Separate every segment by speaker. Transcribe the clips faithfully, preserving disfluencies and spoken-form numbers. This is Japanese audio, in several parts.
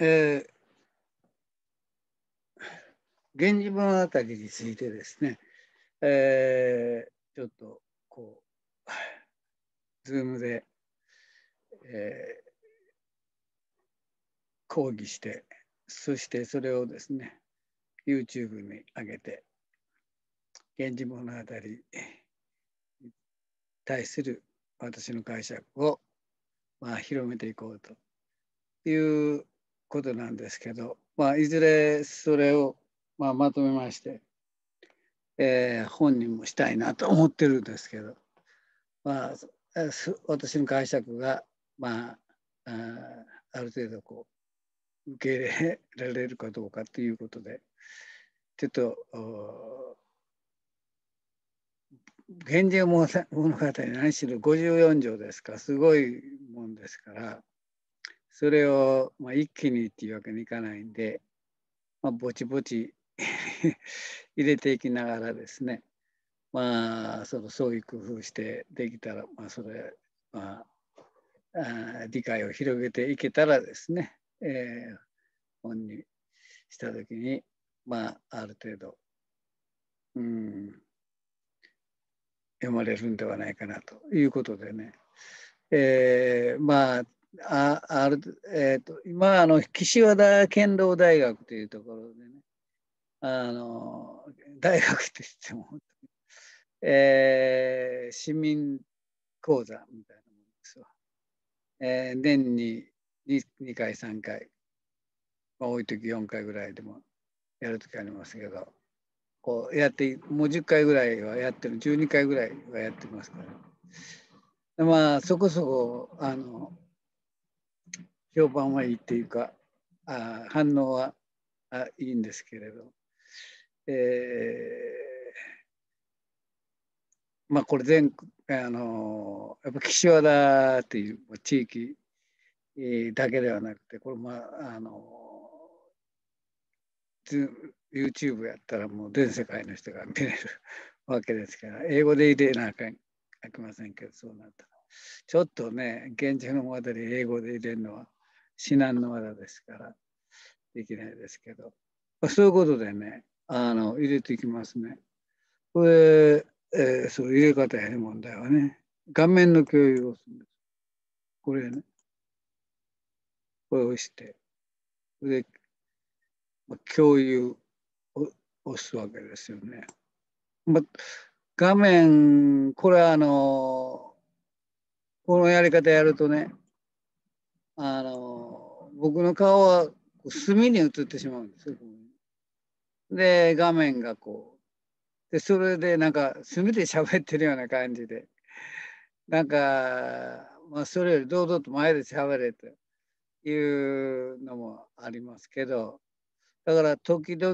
Speaker 1: えー、源氏物語についてですね、えー、ちょっとこう、ズームで、えー、講義して、そしてそれをですね、YouTube に上げて、源氏物語に対する私の解釈を、まあ、広めていこうということなんですけど、まあ、いずれそれを、まあ、まとめまして、えー、本にもしたいなと思ってるんですけど、まあ、私の解釈が、まあ、あ, ある程度こう受け入れられるかどうかということで、ちょっと源氏物語何しろごじゅうよん条ですか、すごいもんですから、それを、まあ、一気にっていうわけにいかないんで、まあ、ぼちぼち入れていきながらですね、まあ、そのそういう工夫してできたら、まあ、それ、まあ、あ理解を広げていけたらですね、えー、本にしたときに、まあ、ある程度、うん、読まれるんではないかなということでね、えー、まあ、ああるえー、と今あの岸和田剣道大学というところでね、あの大学って言っても、えー、市民講座みたいなものですわ。えー、年に 2, にかいさんかい、まあ、多い時よんかいぐらいでもやる時ありますけど、こうやってもうじゅっかいぐらいはやってる、じゅうにかいぐらいはやってますから、まあそこそこあの評判はいいっていうか、あ反応はあいいんですけれど、えー、まあこれ全あのやっぱ岸和田っていう地域だけではなくて、これまああの YouTube やったらもう全世界の人が見れるわけですから、英語で入れなあきませんけど、そうなったらちょっとね、現地の物語英語で入れるのは至難の業ですからできないですけど、そういうことでね、あの入れていきますね。これ、えー、そう入れ方やね、問題はね。画面の共有をするんです。これね、これを押して、で、共有を押すわけですよね。ま、画面、これはあの、このやり方やるとね、あの、僕の顔は隅に映ってしまうんですよ。で、画面がこう、で、それでなんか隅で喋ってるような感じで、なんか、まあ、それより堂々と前で喋れというのもありますけど、だから時々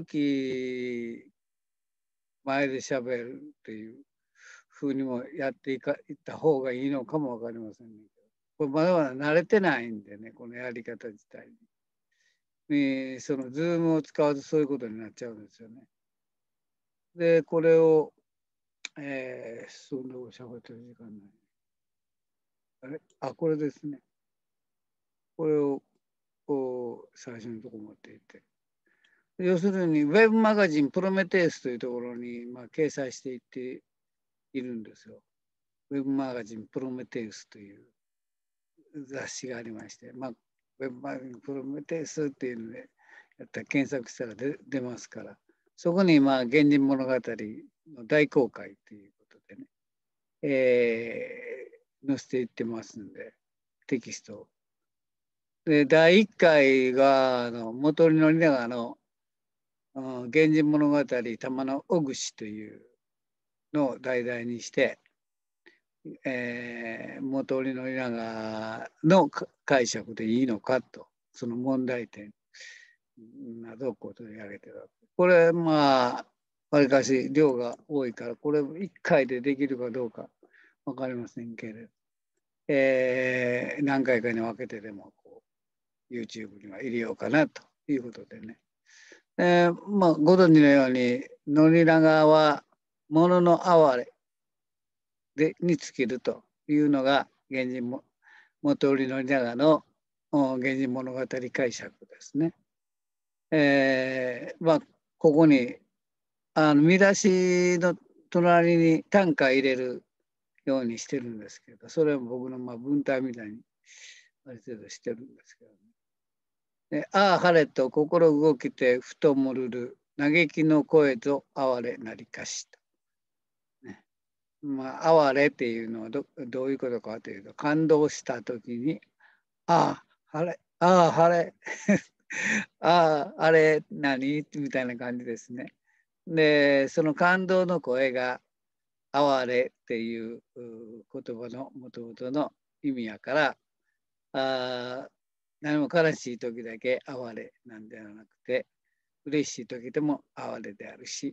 Speaker 1: 前で喋るっていうふうにもやっていかいった方がいいのかもわかりませんね。これまだまだ慣れてないんでね、このやり方自体に。えー、そのズームを使うとそういうことになっちゃうんですよね。で、これを、えー、そんなおしゃべってる時間ない。あれあ、これですね。これをこう最初のところ持っていって。要するに、ウェブマガジンプロメテウスというところに、まあ、掲載していっているんですよ。ウェブマガジンプロメテウスという雑誌がありまして、まあ、ウェブマガジンプロメテウスっていうので、やったら検索したら出出ますから、そこに、まあ、源氏物語の大公開ということでね、えー、載せていってますんで、テキストを。で、だいいっかいが、あの元利宣長の源氏物語玉の小串というのを題材にして、えー、元利宣長の解釈でいいのかと、その問題点などをこう取り上げてるわけ。これ、まあ、わりかし量が多いから、これいっかいでできるかどうか分かりませんけれど、えー、何回かに分けてでもこう YouTube には入れようかなということでね。えー、まあ、ご存知のように、宣長は物の哀れでに尽きるというのが源氏も元利宣長の源氏物語解釈ですね。えー、まあここにあの見出しの隣に短歌入れるようにしてるんですけど、それは僕のまあ文体みたいにある程度してるんですけどね。でああ晴れと心動きてふともるる嘆きの声ぞ哀れなりかしと。ね、まあ哀れっていうのは ど, どういうことかというと、感動した時にああ晴れああ晴れあああれ何みたいな感じですね。でその感動の声が哀れっていう言葉のもともとの意味やから、あ何も悲しい時だけ哀れなんではなくて、嬉しい時でも哀れであるし、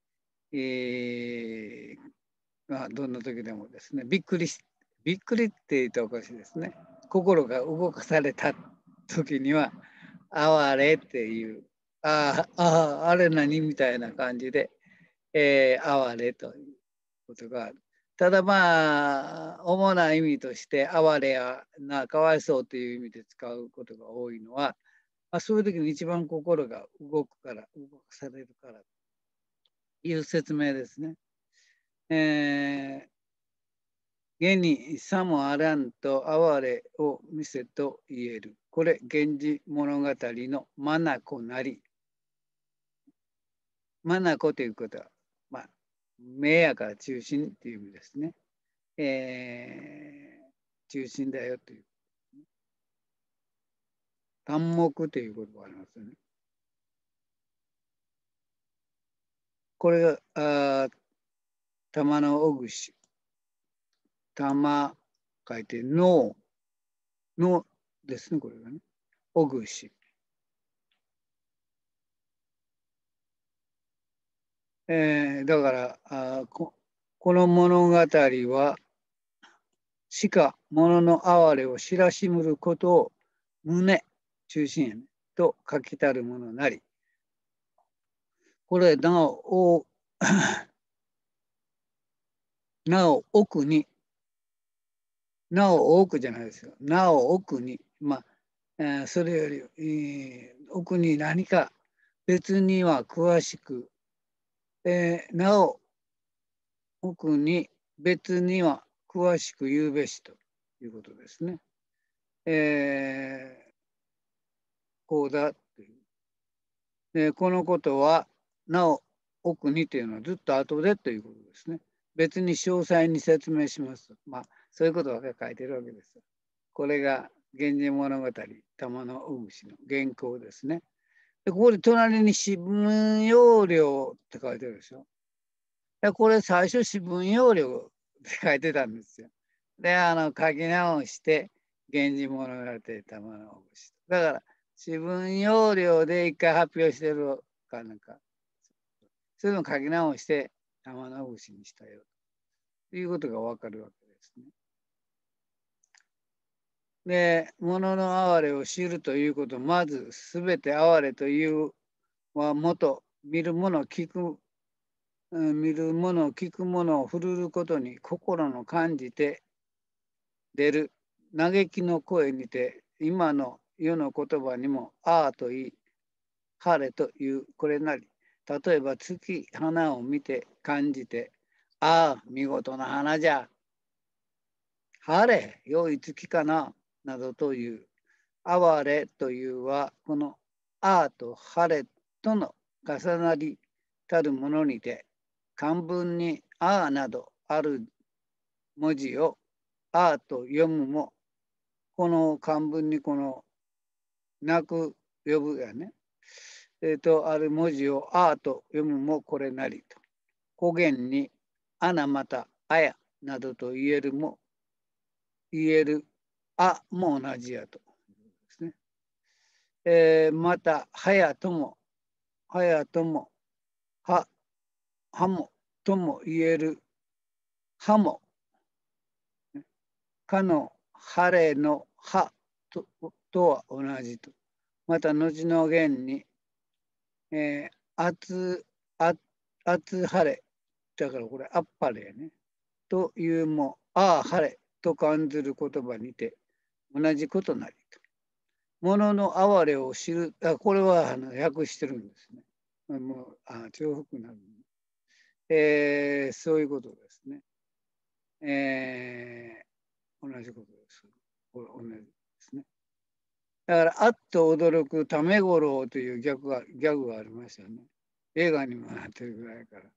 Speaker 1: えーまあ、どんな時でもですね、びっくりしびっくりって言うとおかしいですね。心が動かされた時には哀れっていう、あああれ何みたいな感じで、えー、哀れということがある。ただまあ主な意味として哀れやなかわいそうという意味で使うことが多いのは、まあ、そういう時に一番心が動くから動かされるからという説明ですね。えー、現にさもあらんと哀れを見せと言える。これ源氏物語の眼なり。眼ということは、まあ、目やから中心っていう意味ですね。えー、中心だよという。単目という言葉がありますよね。これが、あ玉のおぐし。玉書いて、脳のですね、これがね。おぐし。えー、だからあこ、この物語は、しか物の哀れを知らしむることを胸、中心やね、と書きたるものなり。これ、なお、なお奥に、なお多くじゃないですよ。なお奥に、まあ、えー、それより、えー、奥に何か別には詳しく、えー、なお奥に別には詳しく言うべしということですね。えー、こうだという。でこのことはなお奥にというのはずっと後でということですね。別に詳細に説明します。まあそういうことが書いてるわけです。これが源氏物語玉のうぐしの原稿ですね。でここで隣に私文要領って書いてるでしょ。でこれ最初私文要領って書いてたんですよ。であの書き直して源氏物語玉のうぐし。だから私文要領で一回発表してるかなんか、そういうのを書き直して玉のうぐしにしたよということがわかるわけですね。で、物の哀れを知るということ、まずすべて哀れというはもと、見るもの聞く、見るもの聞くものを振るることに心の感じて出る嘆きの声にて、今の世の言葉にもああといい、晴れというこれなり。例えば月花を見て感じて、ああ見事な花じゃ、晴れ良い月かななどという哀れというはこのあと晴れとの重なりたるものにて、漢文にあなどある文字をあと読むも、この漢文にこのなく呼ぶやね、えー、とある文字をあと読むもこれなりと。古言にあなまたあやなどと言えるも言えるあも同じやとですね。えー、またはやともはやともははもとも言えるはもかの晴れのはととは同じと。また後の言に、えー、暑あ暑晴れだからこれあっぱれやねというもああ晴れと感じる言葉にて同じことなりと。 ものの哀れを知る、あ、これはあの訳してるんですね。もう、あ、重複なる、えー。そういうことですね。えー、同じことです。これ同じですね。だから、あっと驚くためごろうというギャグが、ギャグがありましたよね。映画にもなってるぐらいから。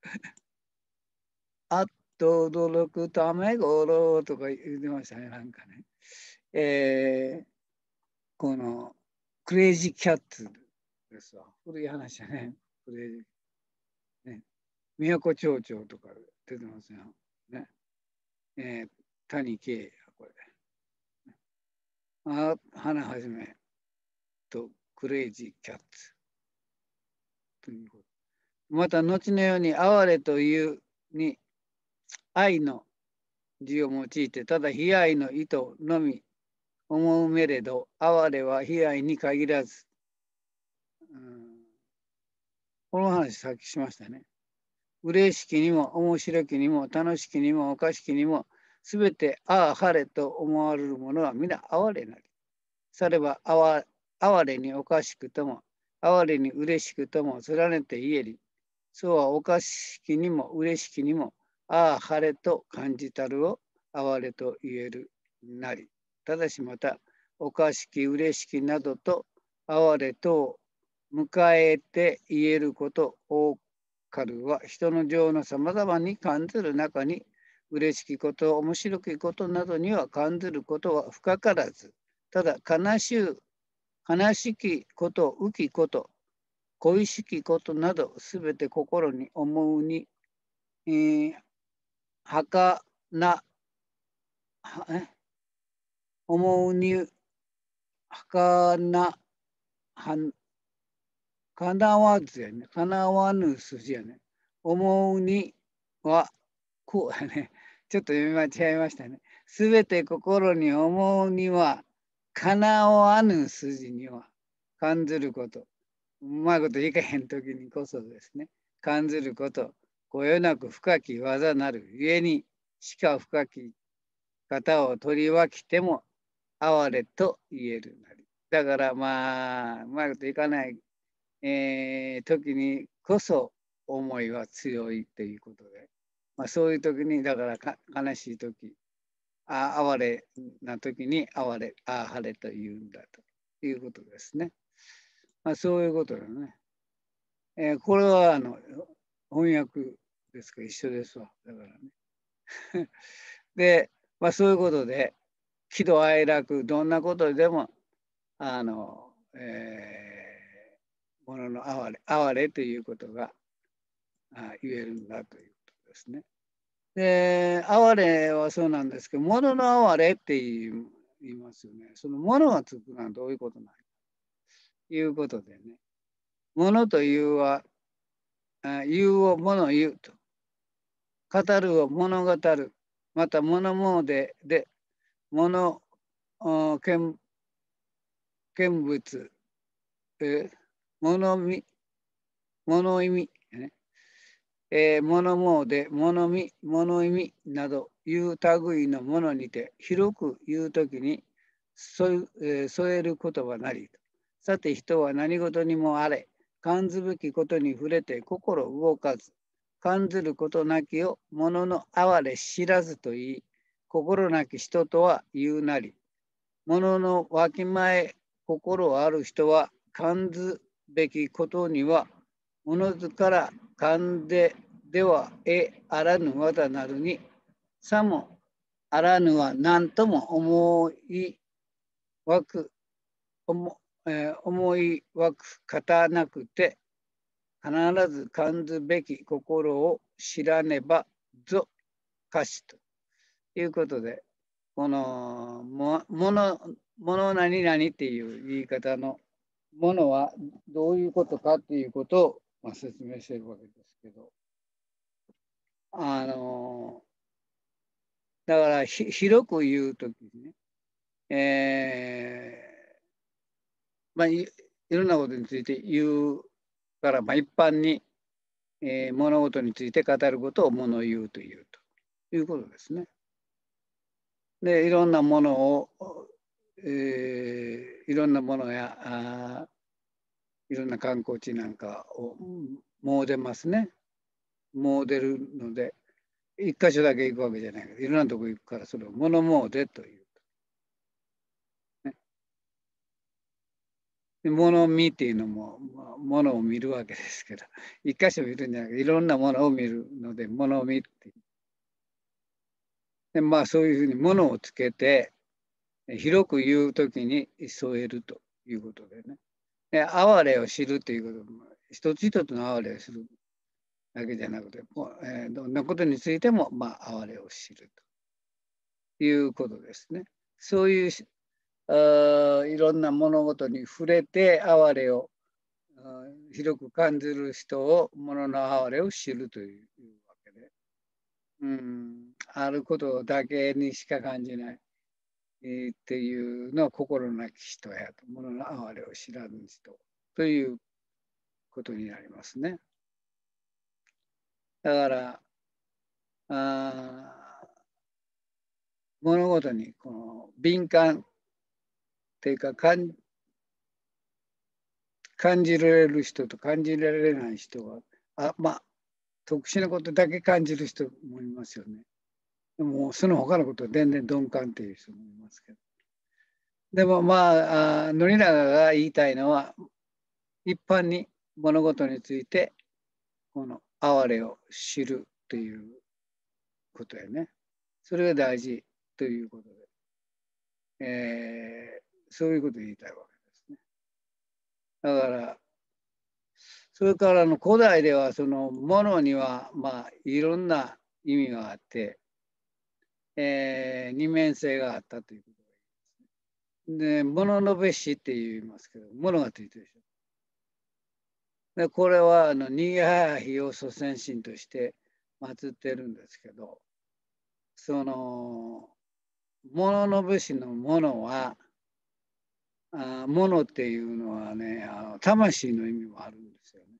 Speaker 1: あっと驚くためごろうとか言ってましたね、なんかね。えー、この、クレイジーキャッツですわ。古い話だね。クレイジー。ね。宮古町長とか出てますよ。ね。えー、谷圭や、これ。あ、花はじめとクレイジーキャッツ。ということ。また、後のように、哀れというに、愛の字を用いて、ただ悲哀の意図のみ思うめれど、哀れは悲哀に限らず、うん、この話さっきしましたね。嬉しきにも面白きにも楽しきにもおかしきにも、すべてああ晴れと思われるものは皆哀れなり。されば哀れにおかしくとも、哀れに嬉しくとも連ねて言えり、そうはおかしきにも嬉しきにも、ああ晴れと感じたるを哀れと言えるなり。ただしまた、おかしき嬉しきなどと哀れとを迎えて言えること多かるは、人の情のさまざまに感ずる中に、嬉しきこと、面白きことなどには感ずることは深からず、ただ悲しゅう、悲しきこと、浮きこと、恋しきことなど、すべて心に思うに、えー、はかな、はえ思うに、はかな、はかなわずやね。かなわぬ筋やね。思うには、こうやね。ちょっと読み間違えましたね。すべて心に思うには、かなわぬ筋には、感ずること。うまいこといかへんときにこそですね。感ずること。こよなく深き技なるゆえに、しか深き方を取り分けても、哀れと言えるなり。だからまあ、うまいこといかない、えー、時にこそ思いは強いということで、まあ、そういう時に、だからか悲しい時、あ哀れな時に哀れ、あ晴れと言うんだということですね。まあ、そういうことだね。えー、これはあの翻訳ですか、一緒ですわ。だからね。で、まあ、そういうことで、喜怒哀楽、どんなことでも、あの、えー、ものの哀れ、哀れということがあ言えるんだということですね。で、哀れはそうなんですけど、ものの哀れって言い言いますよね。そのものがつくのはどういうことなのかということでね。ものというは、あ言うをもの言うと。語るを物語る。また物詣で、で、物、見見物、えー、物見、物意味、ねえー、物詣、物見、物意味などいう類のものにて広く言うときに添え,、えー、添える言葉なり。さて人は何事にもあれ、感ずべきことに触れて心動かず、感ずることなきを物の哀れ知らずと言い、心なき人とは言うなり。物のわきまえ心ある人は感ずべきことにはおのずから勘でではえあらぬわだなるに、さもあらぬは何とも思いわく、思,、えー、思いわく方なくて、必ず感ずべき心を知らねばぞかしということで、このもの、もの何々っていう言い方のものはどういうことかっていうことを、まあ、説明しているわけですけど、あのだからひ広く言うときにね、えーまあい、いろんなことについて言うから、まあ、一般に、えー、物事について語ることを物言うというということですね。でいろんなものを、えー、 いろんなものやあいろんな観光地なんかを詣でますね。詣でるので、一箇所だけ行くわけじゃないけど、いろんなとこ行くから、それを物詣という。ね、で物見っていうのも、まあ、物を見るわけですけど、一箇所見るんじゃなくて、いろんなものを見るので、物見っていう。で、まあ、そういうふうに物をつけて、広く言うときに添えるということでね。で、哀れを知るということも、一つ一つの哀れをするだけじゃなくて、えー、どんなことについても、まあ、哀れを知るということですね。そういうあいろんな物事に触れて哀れを広く感じる人を物の哀れを知るというわけで、うん、あることだけにしか感じない、えー、っていうのは心なき人やと、物の哀れを知らぬ人ということになりますね。だからあ物事にこの敏感っていうか感感じられる人と感じられない人は、あ、まあ、特殊なことだけ感じる人もいますよね。でも、その他のことは全然鈍感っていう人もいますけど。でも、まあ、あ宣長が言いたいのは、一般に物事について、この哀れを知るということやね。それが大事ということで、えー、そういうことを言いたいわけですね。だから、それからの古代ではそのものにはまあいろんな意味があって、えー、二面性があったということが言いますね。で、物のべしって言いますけど、物がついてるでしょ。で、これはあの新母比を祖先神として祀ってるんですけど、その物のべしのものは、あものっていうのはね、あの魂の意味もあるんですよね。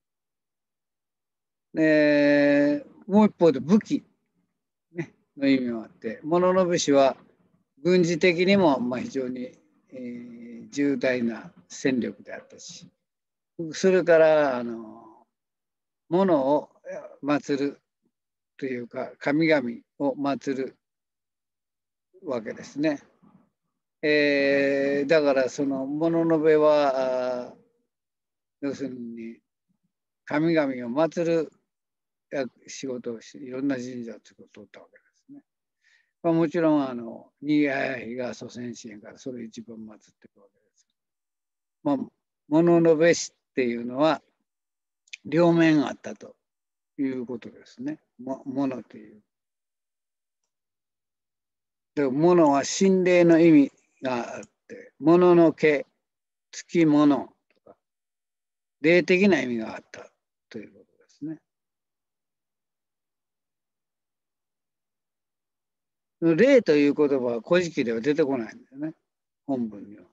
Speaker 1: で、もう一方で武器、ね、の意味もあって、物の武士は軍事的にもまあ非常に、えー、重大な戦力であったし、それからあの物を祀るというか神々を祀るわけですね。えー、だからその物の部は要するに神々を祀る仕事をし、いろんな神社を作ったわけですね。まあ、もちろん、あの、新谷比が祖先神からそれ一番祀ってるわけです。まあ、物のべしっていうのは、両面あったということですね。も物という。で物は心霊の意味があって、物の毛、付き物とか、霊的な意味があったということですね。霊という言葉は古事記では出てこないんだよね。本文には。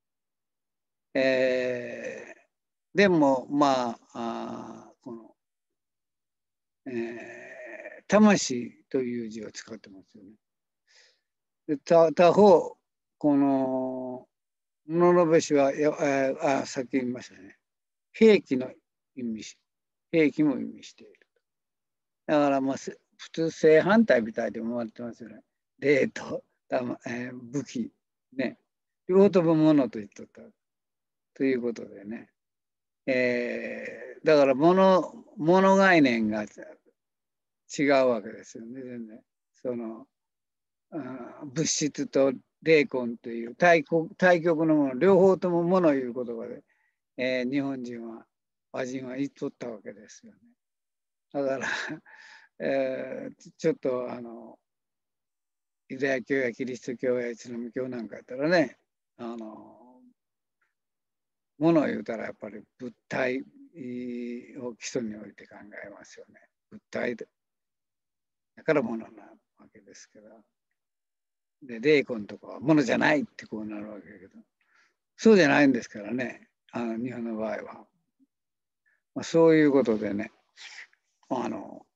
Speaker 1: えー、でも、まあ、あこの、えー、魂という字を使ってますよね。で他他方、この、物のべしは、やああ、さっき言いましたね。兵器の意味し、兵器も意味している。だから、まあ、普通正反対みたいで思われてますよね。霊と、えー、武器、ね。両方とも物と言っとった。ということでね。えー、だから物、物概念が違うわけですよね、全然。その、物質と霊魂という対極対極のもの、両方ともものいう言葉で、えー、日本人は、和人は言っとったわけですよね。だから、えー、ちょっとあの、ユダヤ教やキリスト教やイスラム教なんかやったらね、あの、ものを言うたらやっぱり物体を基礎において考えますよね。物体だからものなわけですけど。で、霊魂とかはものじゃないってこうなるわけだけど、そうじゃないんですからね、あの日本の場合は。まあ、そういうことでね、あの、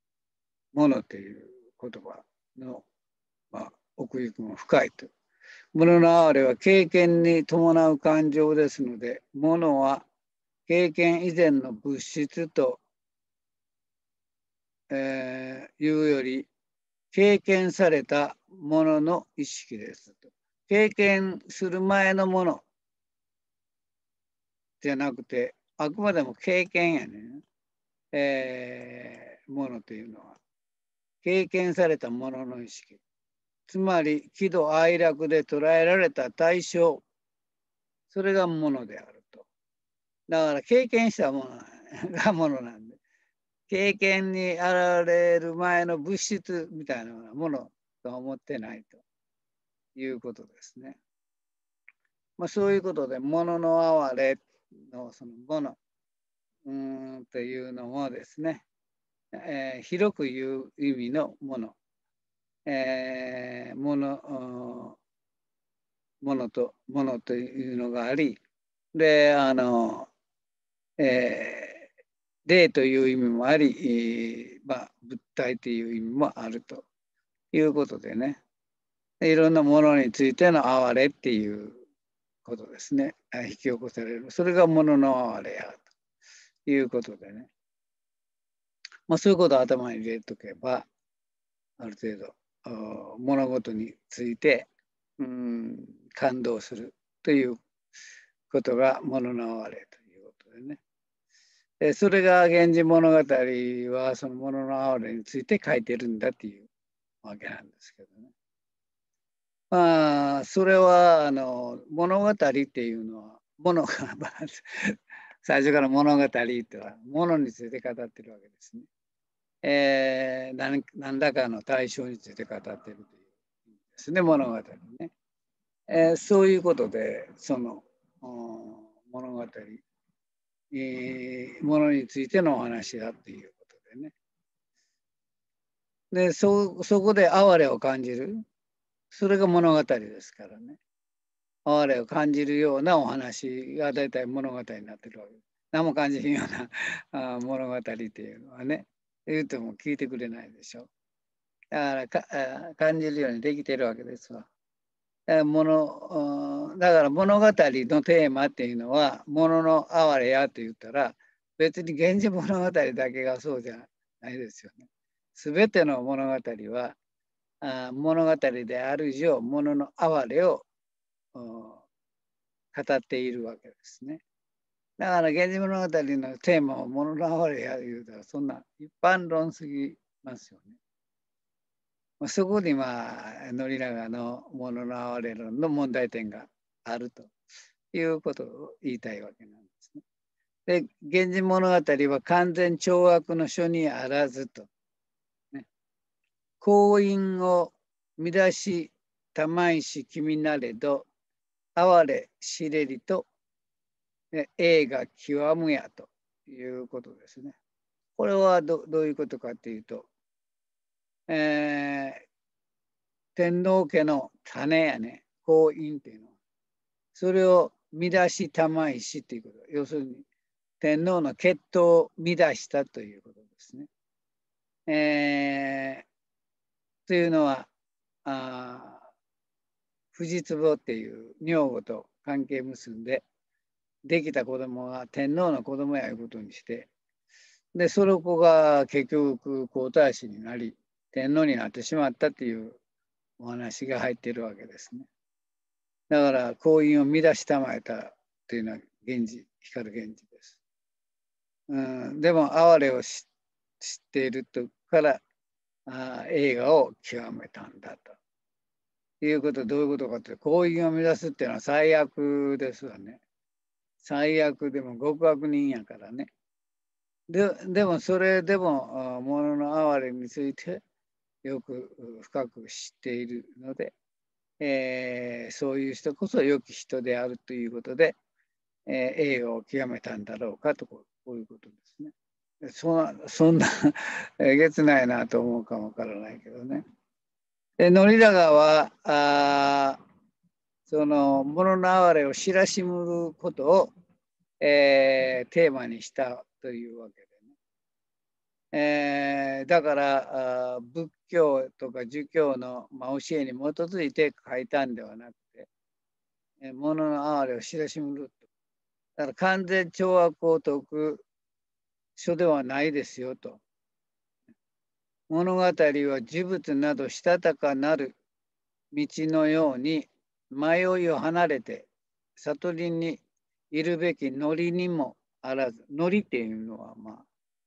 Speaker 1: ものっていう言葉の、まあ、奥行きも深いと物の哀れは経験に伴う感情ですので、物は経験以前の物質と、えー、いうより、経験されたものの意識です。経験する前のものじゃなくて、あくまでも経験やね、えー、ものというのは。経験されたものの意識。つまり、喜怒哀楽で捉えられた対象。それがものであると。だから経験したものがものなんで。経験に現れる前の物質みたいなものとは思ってないということですね。まあ、そういうことで、ものの哀れのそのものうんというのもですね、えー、広く言う意味のもの、えー、もの、ものと、ものというのがあり、で、あの、えー、霊という意味もあり、まあ、物体という意味もあるということでね、いろんなものについての哀れっていうことですね。引き起こされる。それがものの哀れやということでね。まあ、そういうことを頭に入れとけば、ある程度、物事について、うん、感動するということがものの哀れということでね。でそれが源氏物語はそのものの哀れについて書いてるんだっていうわけなんですけどね。まあ、それはあの物語っていうのは、物が最初から物語っては物について語ってるわけですね。えー、何, 何らかの対象について語ってるというですね、物語ね。えー、そういうことで、その物語、えー、ものについてのお話だっていうことでね。で、そ、そこで哀れを感じる。それが物語ですからね。哀れを感じるようなお話が大体物語になってるわけです。何も感じるようなあ物語っていうのはね、言っても聞いてくれないでしょ。だからか感じるようにできてるわけですわ。だから物だから物語のテーマっていうのは、物の哀れやと言ったら、別に源氏物語だけがそうじゃないですよね。すべての物語は、あ物語である以上、物の哀れを語っているわけですね。だから、源氏物語のテーマを物の哀れや言うたら、そんな一般論すぎますよね。そこにまあ宣長のものの哀れ論の問題点があるということを言いたいわけなんですね。で、源氏物語は完全懲悪の書にあらずと、ね、婚姻を乱したまいし君なれど哀れしれりと栄が極むやということですね。これは ど, どういうことかというと、えー、天皇家の種やね、婚姻っていうのは、それを乱したまいしっていうこと。要するに、天皇の血統を乱したということですね。えー、というのは、あ藤壺っていう女房と関係結んで、できた子供が天皇の子供やいうことにして、で、その子が結局皇太子になり、天皇になってしまったっていうお話が入っているわけですね。だから婚姻を乱したまえたというのは源氏、光源氏です。うん、でも哀れを知っているとからあ映画を極めたんだということはどういうことかというと、婚姻を乱すっていうのは最悪ですわね。最悪でも極悪人やからね。で, でもそれでもものの哀れについてよく深く知っているので、えー、そういう人こそ良き人であるということで、えー、栄誉を極めたんだろうかとこういうことですね。そんな、そんなえげつないなと思うかもわからないけどね。で、宣長は、あその、物の哀れを知らしむことを、えー、テーマにしたというわけでね。 えー、だからあ仏教とか儒教の、まあ、教えに基づいて書いたんではなくて、えー、物の哀れを知らしむると。だから完全懲悪を説く書ではないですよと。物語は事物などしたたかなる道のように迷いを離れて悟りにいるべきノリにもあらず、ノリっていうのはまあ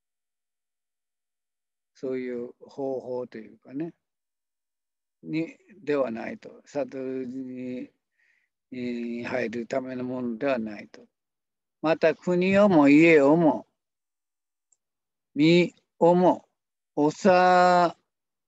Speaker 1: そういう方法というかね、にではないと。悟りに入るためのものではないと。また国をも家をも身をもおさ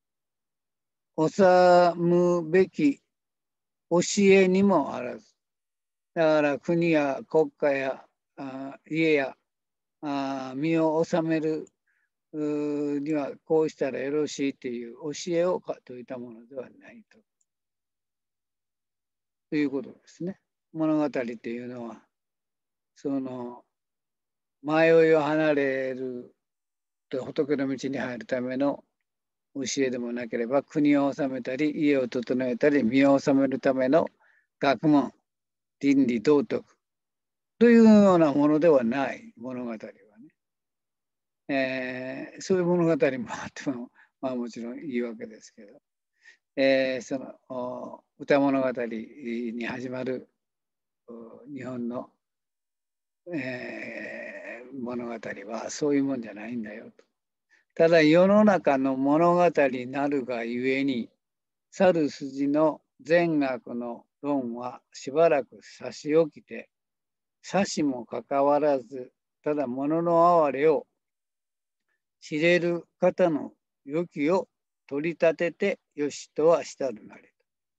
Speaker 1: 治むべき教えにもあらず。だから国や国家やあ家やあ身を治めるにはこうしたらよろしいという教えを説いたものではないと。ということですね。物語っていうのはその迷いを離れると仏の道に入るための教えでもなければ、国を治めたり家を整えたり身を治めるための学問、倫理道徳というようなものではない物語はね、えー、そういう物語もあっても、まあ、もちろんいいわけですけど、えー、その歌物語に始まる日本の、えー、物語はそういうもんじゃないんだよと。ただ世の中の物語なるがゆえに、去る筋の善悪の論はしばらく差し置きて、差しもかかわらず、ただ物の哀れを知れる方の良きを取り立ててよしとはしたるなれ。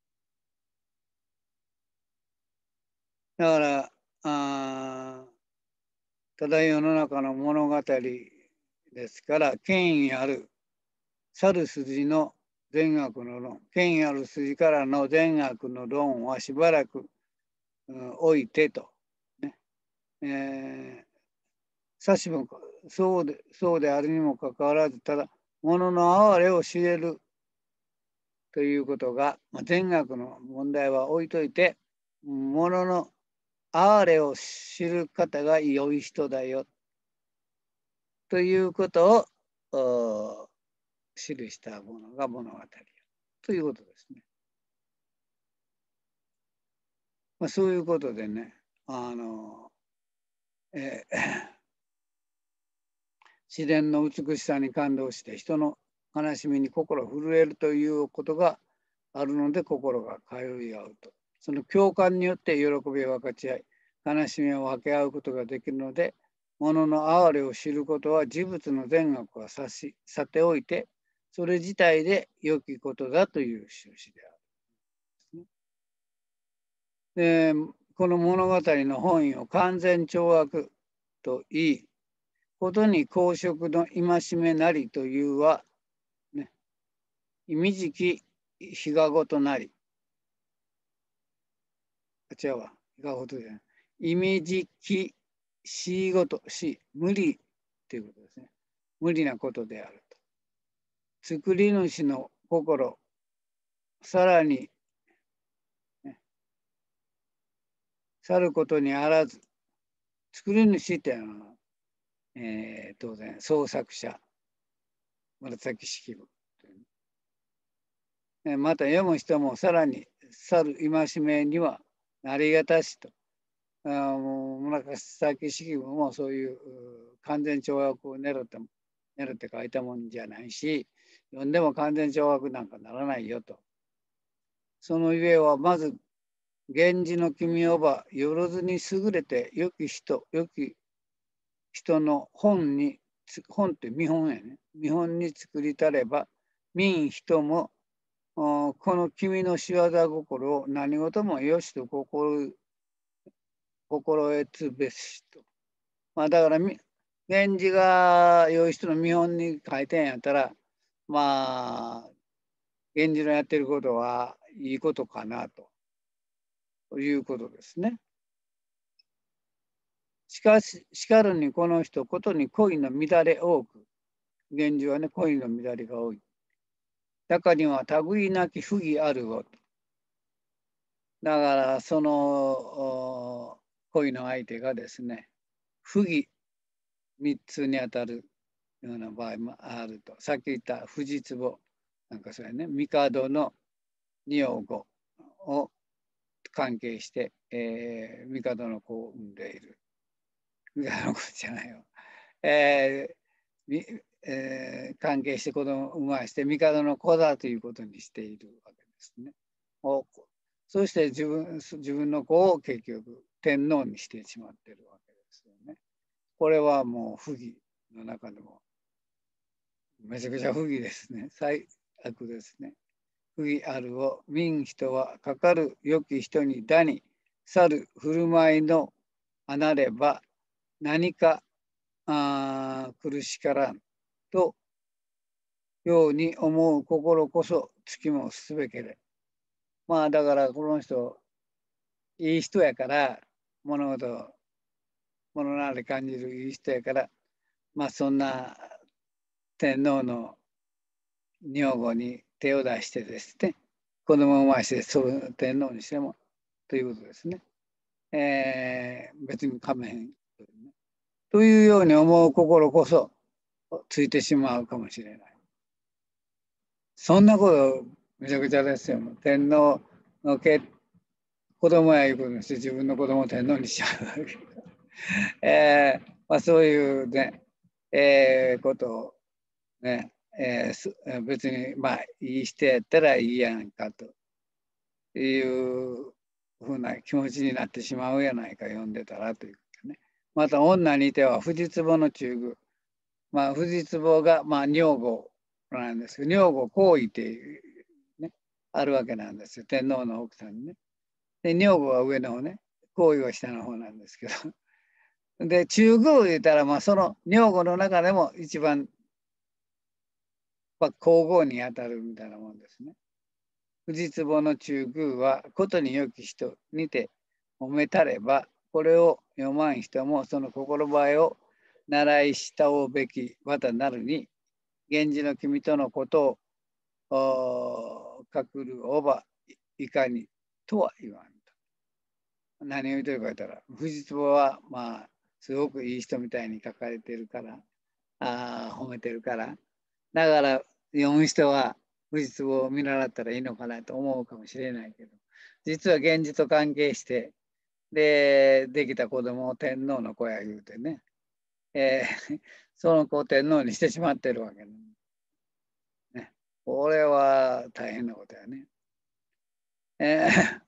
Speaker 1: だから、あただ世の中の物語ですから、権威ある去る筋の善悪の論、権威ある筋からの善悪の論はしばらく、うん、置いてと。ねえー、さしもそうでそうであるにもかかわらず、ただ物の哀れを知れるということが、まあ、善悪の問題は置いといて、物の哀れを知る方が良い人だよということを記したものが物語ということですね。まあ、そういうことでね、あの、えー、自然の美しさに感動して人の悲しみに心震えるということがあるので心が通い合うと。その共感によって喜びを分かち合い、悲しみを分け合うことができるので、物の哀れを知ることは事物の善悪はさしさておいて、それ自体で良きことだという趣旨である。で、この物語の本意を完全懲悪と言い、ことに公職の戒めなりというは、ね、意味じき日がごとなり、あ、違うわ、日がごとじゃない。意味じきしごと、し、無理ということですね。無理なことであると。作り主の心、さらに、ね、去ることにあらず、作り主っていうのは、えー、当然創作者、紫式部。また読む人もさらに去る戒めにはなりがたしと。あもう紫式部もそういう完全懲悪を狙って、狙って書いたもんじゃないし、読んでも完全懲悪なんかならないよと。そのゆえはまず、源氏の君をば、よろずに優れて良き人、良き人の本に、本って見本やね。見本に作りたれば、民人も、この君の仕業心を何事もよしと心心得つべしと。まあだから、源氏が良い人の見本に書いてんやったら、まあ、源氏のやってることはいいことかなと、ということですね。しかし、しかるにこの人、ことに恋の乱れ多く、 源氏はね、恋の乱れが多い。中には類なき不義あるを。だから、その恋の相手がですね、不義みっつにあたるような場合もあると。さっき言った藤壺なんかそれね、帝の女房を関係して、えー、帝の子を産んでいる。帝の子じゃないよ。えーえー、関係して子供を産まして帝の子だということにしているわけですね。おそして自分自分の子を結局天皇にしてしまっているわけですよね。これはもう不義の中でもめちゃくちゃ不義ですね。最悪ですね。不義あるを民人はかかる良き人にだに去る振る舞いのあなれば何かあ苦しからんとように思う心こそつきもすべけで。まあだからこの人いい人やから物事物なり感じるいい人やからまあそんな天皇の女房に手を出してですね子供を産ましてそう天皇にしてもということですね。えー、別にかめへんというように思う心こそついてしまうかもしれない。そんなことめちゃくちゃですよ。天皇の子供やいうことにして自分の子供を天皇にしちゃうわけ。えーまあ、そういうね、えー、ことをね、えー、別にまあいい人やったらいいやんかというふうな気持ちになってしまうやないか読んでたらというかね。また女にては藤壺の中宮、まあ藤壺がまあ女房なんですけど女房皇位っていうねあるわけなんですよ天皇の奥さんにね。で女房は上の方ね皇位は下の方なんですけどで中宮言ったらまあその女房の中でも一番、まあ、皇后にあたるみたいなもんですね。藤壺の中宮はことに良き人にて褒めたればこれを読まん人もその心映えを習い慕うべきわたなるに源氏の君とのことをかくるおばいかにとは言わんと。何を言ってるか言ったら藤壺はまあすごくいい人みたいに書かれてるからあ褒めてるからだから読む人は藤壺を見習ったらいいのかなと思うかもしれないけど実は源氏と関係してでできた子供を天皇の子や言うてね、えー、その子を天皇にしてしまってるわけね。ねこれは大変なことやね。えー、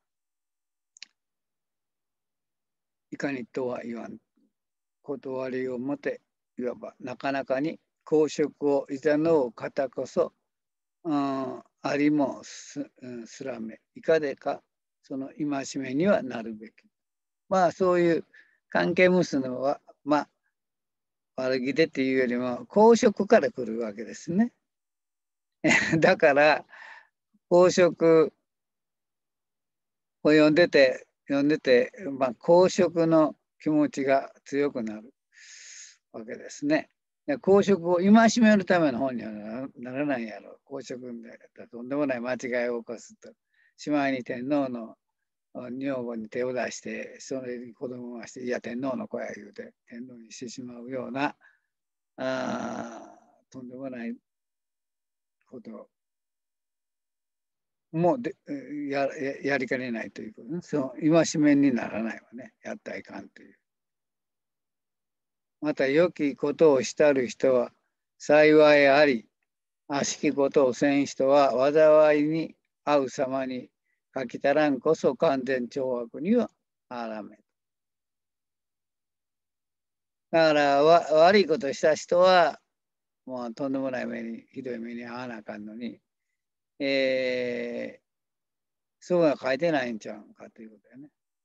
Speaker 1: いかにとは言わん断りをもていわばなかなかに公職をいざのう方こそ、うん、ありも す,、うん、すらめいかでかその戒めにはなるべき。まあそういう関係結ぶのはまあ悪気でっていうよりも公職から来るわけですね。だから公職を読んでて読んでて、まあ、公職の気持ちが強くなるわけですね。公職を戒めるための本にはならないやろ。公職でとんでもない間違いを起こすとしまいに天皇の女房に手を出してそれに子供がしていや天皇の子や言うて天皇にしてしまうようなあとんでもないこともで や, やりかねないということね。その戒めにならないわね。やったらいかんという。また良きことをしたる人は幸いあり、悪しきことをせん人は災いに遭う様に書き足らんこそ完全懲悪にはあらめ。だからわ悪いことをした人はもうとんでもない目にひどい目に遭わなあかんのに、えー、そうは書いてないんちゃうかということだよね。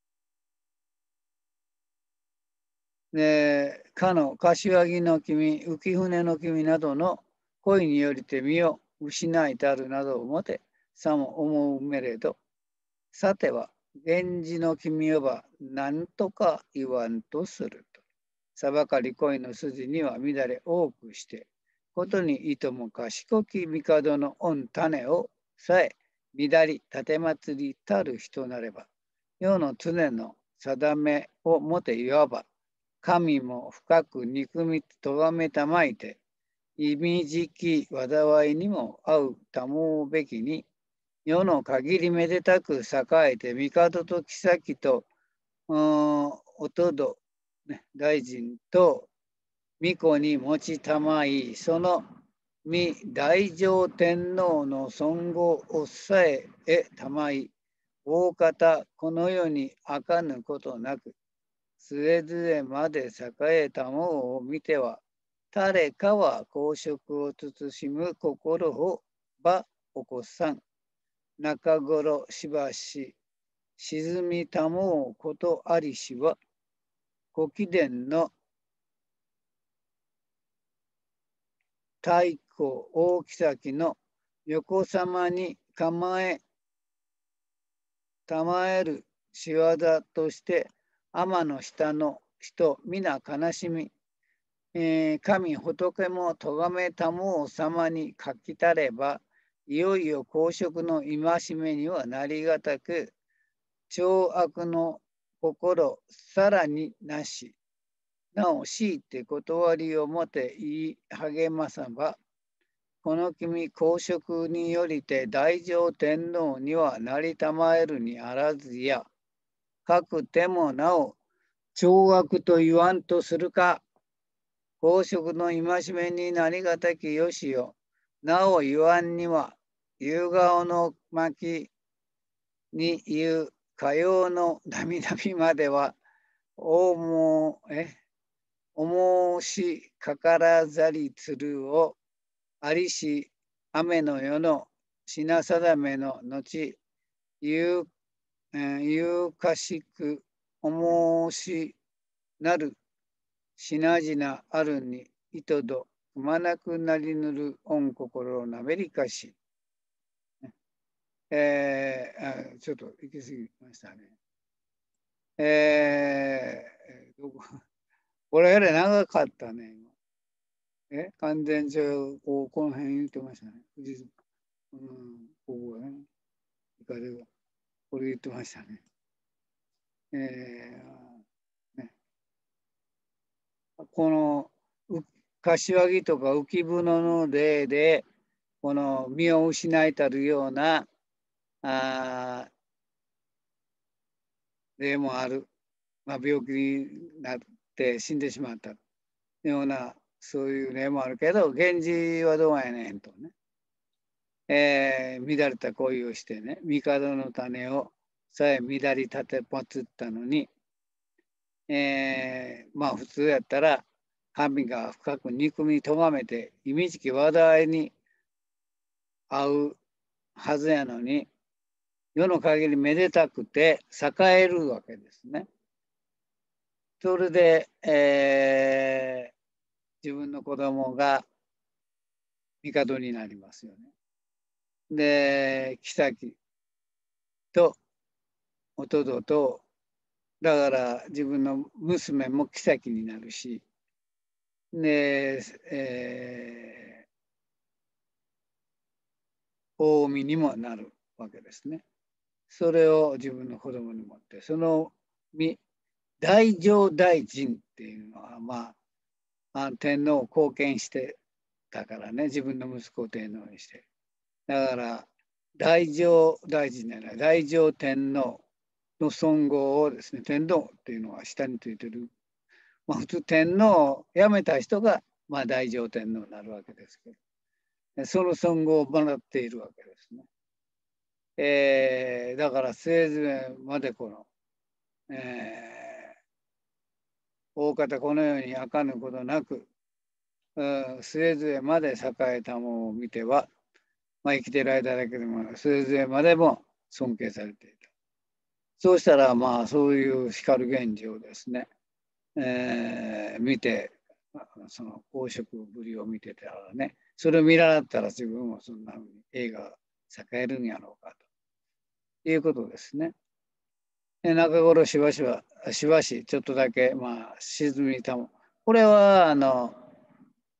Speaker 1: で、かの柏木の君、浮舟の君などの恋によりて身を失いたるなどをもて、さも思うめれど、さては、源氏の君をば何とか言わんとすると。さばかり恋の筋には乱れ多くして、 ことにいとも賢き帝の御種をさえ乱り奉りたる人なれば、世の常の定めをもていわば、神も深く憎みとがめたまいて、いみじき災いにも合うたもうべきに、世の限りめでたく栄えて、帝と妃と、おとど、ね、大臣と巫女に持ちたまい、その御大乗天皇の尊号をさええたまい、大方この世にあかぬことなく、すえずえまで栄えたもを見ては、誰かは公職を慎む心をば起こさん。中頃しばし沈みたもうことありしは、ご貴殿の太閤大妃の横様に構えたまえる仕業として、天の下の人皆悲しみ、えー、神仏も咎めたもう様に書きたれば、いよいよ公職の戒めにはなりがたく、懲悪の心さらになし、なお強いて断りをもて言い励まさば、この君公職によりて大乗天皇にはなりたまえるにあらずや、かくてもなお懲悪と言わんとするか。公職の戒めになりがたきよしよ、なお言わんには、夕顔の巻に言うかようのなみなみまでは、おもえお申しかからざりつるをありし雨の世の品定めの後、ゆう、えー、ゆうかしくお申しなる品々あるにいとどくまなくなりぬる御心をなめりかし。えー、あちょっと行き過ぎましたね。えー、どここれより長かったね。え完全上、ここの辺言ってましたね。うん、ここね。これ言ってましたね。えー、ねこの柏木とか浮物の例で、この身を失いたるようなあ例もある。まあ、病気になって死んでしまったような、そういう例もあるけど、源氏はどうやねんとね。えー、乱れた恋をしてね、帝の種をさえ乱り立てまつったのに、えー、まあ普通やったら、神が深く憎みとがめて、いみじき話題に合うはずやのに、世の限りめでたくて栄えるわけですね。それで、えー、自分の子供が帝になりますよね。で、妃と弟と、だから自分の娘も妃になるし、で、えー、大海にもなるわけですね。それを自分の子供に持って、その大乗大臣っていうのは、まあ、天皇を貢献してたからね、自分の息子を天皇にして。だから、大乗大臣じゃない、大乗天皇の尊号をですね、天皇っていうのは下についてる。まあ、普通天皇を辞めた人が、まあ、大乗天皇になるわけですけど、その尊号をもらっているわけですね。えー、だから、せいぜいまでこの、えー、大方このようにあかぬことなく、すえずえまで栄えたものを見ては、まあ、生きている間だけでも、すえずえまでも尊敬されていた。そうしたら、まあ、そういう光源氏をですね、えー、見て、その公職ぶりを見てたらね、それを見習ったら自分もそんなふうに映画が栄えるんやろうかということですね。で中頃しばしば、しばしちょっとだけ、まあ、沈みたも。これは、あの、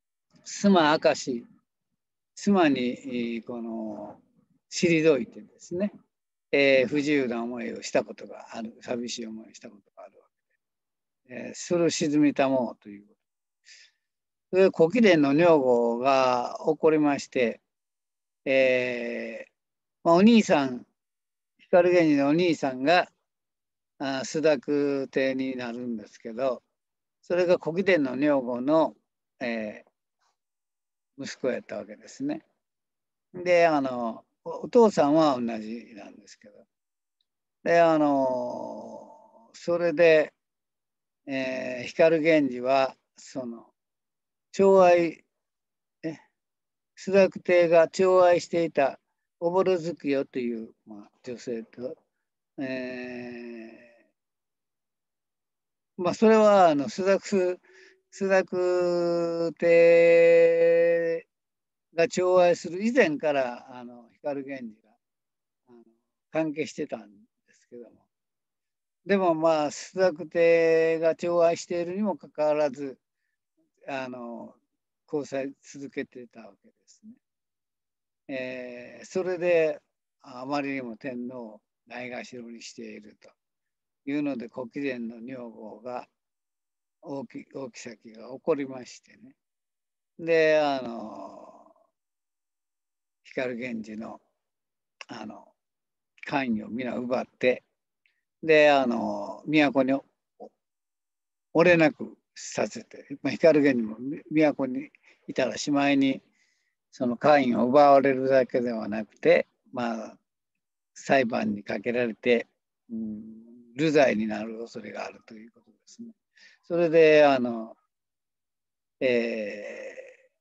Speaker 1: 須磨明石、須磨にこの退いてですね、えー、不自由な思いをしたことがある、寂しい思いをしたことがあるわけで、えー、それを沈みたもうということ。それ古貴殿の女房が起こりまして、えーまあ、お兄さん、光源氏のお兄さんがあ朱雀帝になるんですけど、それが古貴殿の女房の、えー、息子やったわけですね。で、あの、お父さんは同じなんですけど、で、あの、それで、えー、光源氏は、その、寵愛、え、朱雀帝が寵愛していたおぼろ月夜という、まあ、女性と、えー、まあ、それは、あの、朱雀、朱雀帝が寵愛する以前から、あの、光源氏があの関係してたんですけども、でもまあ、朱雀帝が寵愛しているにもかかわらず、あの、交際続けてたわけですね。えー、それで、あまりにも天皇をないがしろにしているというので、古貴殿の女房が、大き大妃が怒りましてね。で、あの、光源氏の、あの、官位を皆奪って、で、あの、都に折れなくさせて、まあ、光源氏も都にいたらしまいに、その官位を奪われるだけではなくて、まあ、裁判にかけられて、うん、流罪になる恐れがあるということですね。それで、あの、え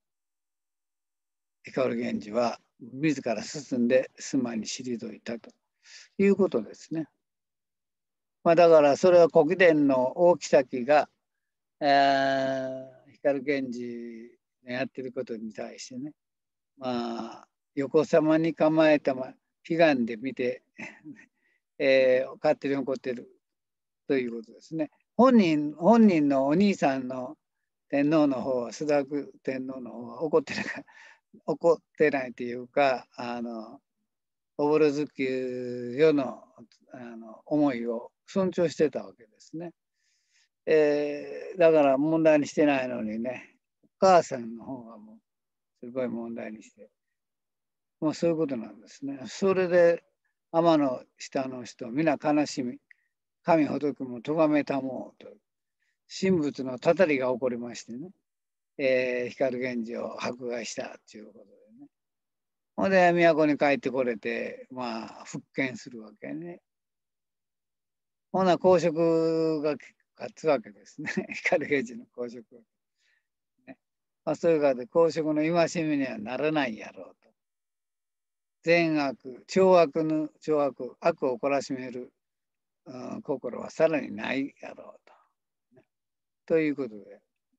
Speaker 1: ー、光源氏は自ら進んで須磨に退いたということですね。まあ、だからそれは古貴殿の大妃が、えー、光源氏のやってることに対してね、まあ、横さまに構えたま悲願で見て、えー、勝手に怒ってるということですね。本人、本人のお兄さんの天皇の方は、朱雀天皇の方は怒ってない、怒ってないというか、あの、おぼろ月夜のあの思いを尊重してたわけですね。えー、だから問題にしてないのにね、お母さんの方がもうすごい問題にして、もうそういうことなんですね。それで天の下の人、皆悲しみ、神仏も咎めたもうと、神仏のたたりが起こりましてね、えー、光源氏を迫害したということでね。ほんで、都に帰ってこれて、まあ、復権するわけね。ほな、公職が勝つわけですね。光源氏の公職。ね、まあ、そういうかで、公職の戒めにはならないやろうと。善悪、懲悪の、懲悪、悪を懲らしめる、うん、心はさらにないやろうと。ね、ということで。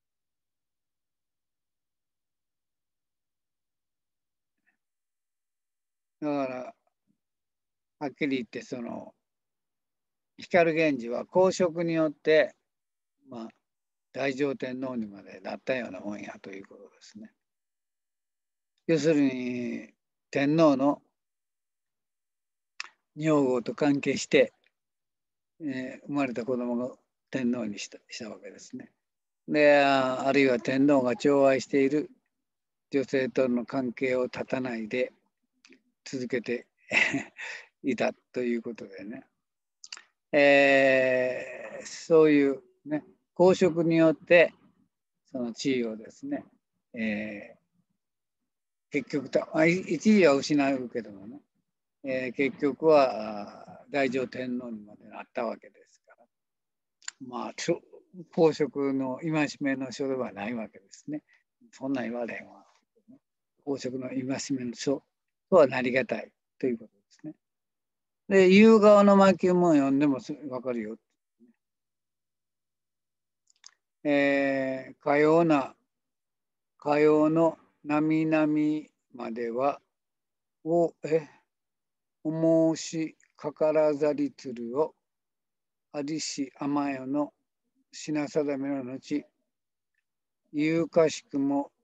Speaker 1: だから、はっきり言って、その、光源氏は公職によって、まあ、大乗天皇にまでなったようなもんやということですね。要するに、天皇の女房と関係して、えー、生まれた子供が天皇にした、したわけですね。で、あるいは天皇が寵愛している女性との関係を断たないで続けていたということでね。えー、そういうね、公職によってその地位をですね、えー、結局た、一時は失うけどもね、えー、結局は大乗天皇にまでなったわけですから、まあ、公職の戒めの書ではないわけですね。そんな言われんわ。公職の戒めの書とはなりがたいということですね。で、夕顔の魔球も読んでもわかるよ。えー、かような、かようのなみなみまでは、を、え、お申しかからざりつるを、ありし甘よの品定めの後、有かしくも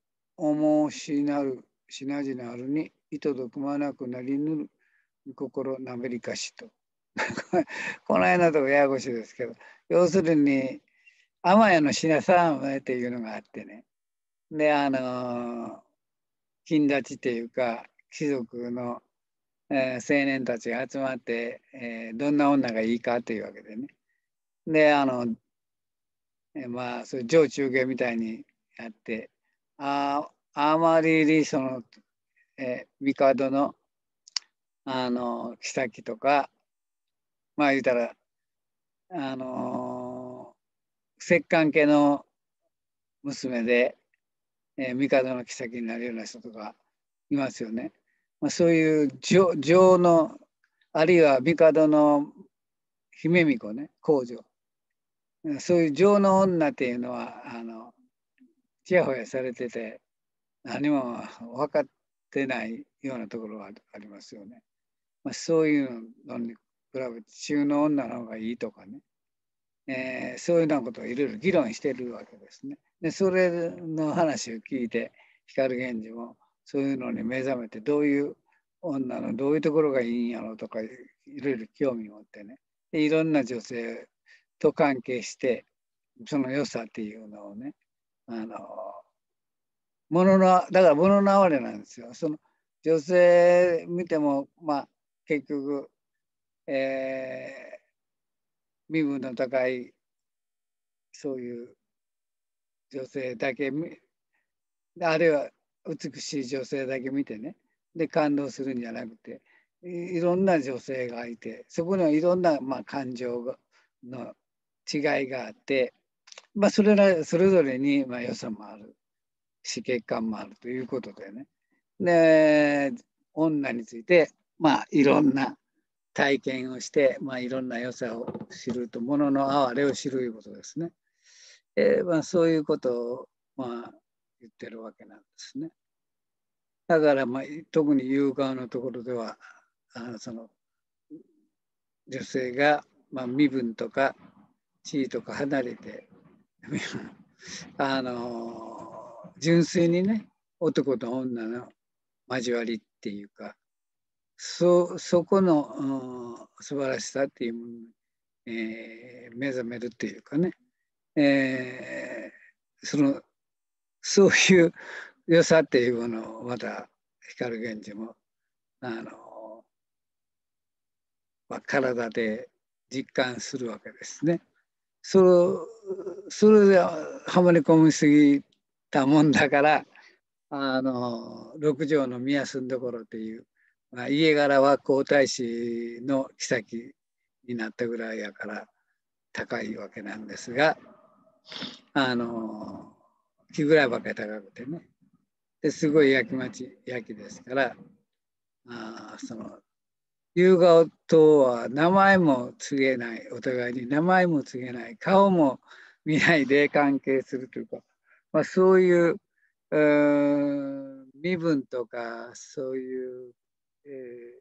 Speaker 1: 思しなるしなじなるに意図とくまなくなりぬる心なめりかしと。この辺のとこややこしいですけど、要するに天谷の品さんっていうのがあってね。で、あの金立ちっていうか貴族の、えー青年たちが集まって、えーどんな女がいいかというわけでね。で、あの、えーまあ、そういう上中下みたいにやって、ああまりにその、えー、帝の、あの、妃とか、まあ言うたら、あのー、摂関家の娘で、えー、帝の妃になるような人とかいますよね。まあ、そういう女女王の、あるいは帝の姫巫女ね、皇女。そういう情の女っていうのは、あの、ちやほやされてて、何も分かってないようなところがありますよね。まあ、そういうのに比べて中の女の方がいいとかね、えーそういうようなことをいろいろ議論してるわけですね。で、それの話を聞いて、光源氏もそういうのに目覚めて、どういう女のどういうところがいいんやろうとか、いろいろ興味を持ってね、でいろんな女性と関係して、その良さっていうのをね、あの、ものの、だから物の哀れなんですよ。その女性見ても、まあ、結局、えー身分の高い、そういう女性だけ見、あるいは美しい女性だけ見てね、で、感動するんじゃなくて、いいろんな女性がいて、そこにはいろんな、まあ、感情がの違いがあって、まあ、それらそれぞれに、まあ、良さもあるし、欠陥もあるということでね。で、女について、まあ、いろんな体験をして、まあ、いろんな良さを知ると、ものの哀れを知るということですね。えーまあ、そういうことを、まあ、言ってるわけなんですね。だから、まあ、特に言う側のところでは、あのその女性が、まあ、身分とか地位とか離れて、あの純粋にね、男と女の交わりっていうか、そそこの、うん、素晴らしさっていうものに、えー目覚めるっていうかね、えーそのそういう良さっていうものをまた光源氏もあの、まあ、体で実感するわけですね。それそれではまり込みすぎたもんだからあの六条の宮住所っていう、まあ、家柄は皇太子の妃になったぐらいやから高いわけなんですがあの木ぐらいばっかり高くてねですごい焼き町焼きですからあその夕顔とは名前も告げない、お互いに名前も告げない、顔も見ないで関係するというか、まあ、そういう、うーん身分とか、そういう、え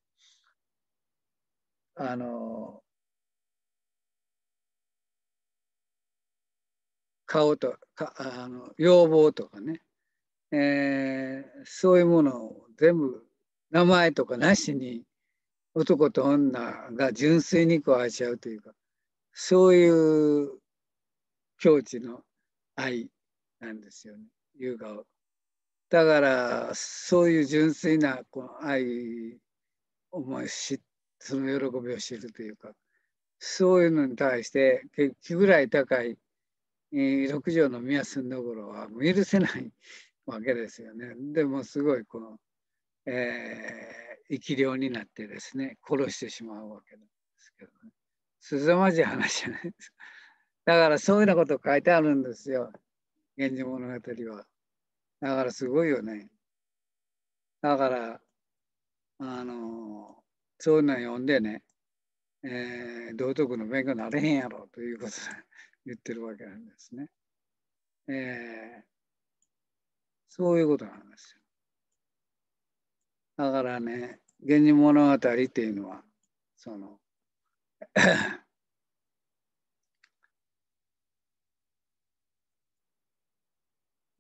Speaker 1: ーあの、顔とか、あの要望とかね、えーそういうものを全部名前とかなしに男と女が純粋にこう愛し合うというか、そういう境地の愛なんですよね、優雅を。だから、そういう純粋なこの愛をし、その喜びを知るというか、そういうのに対して、気ぐらい高い、えー、六条の宮住所はもう許せないわけですよね。でも、すごいこの、えー、生き量になってですね、殺してしまうわけなんですけどね。凄まじい話じゃないですか。だから、そういうようなこと書いてあるんですよ。源氏物語は。だからすごいよね。だから、あの、そういうの読んでね、えー道徳の勉強になれへんやろということで言ってるわけなんですね。えーそういうことなんですよ。だからね、源氏物語っていうのは、その、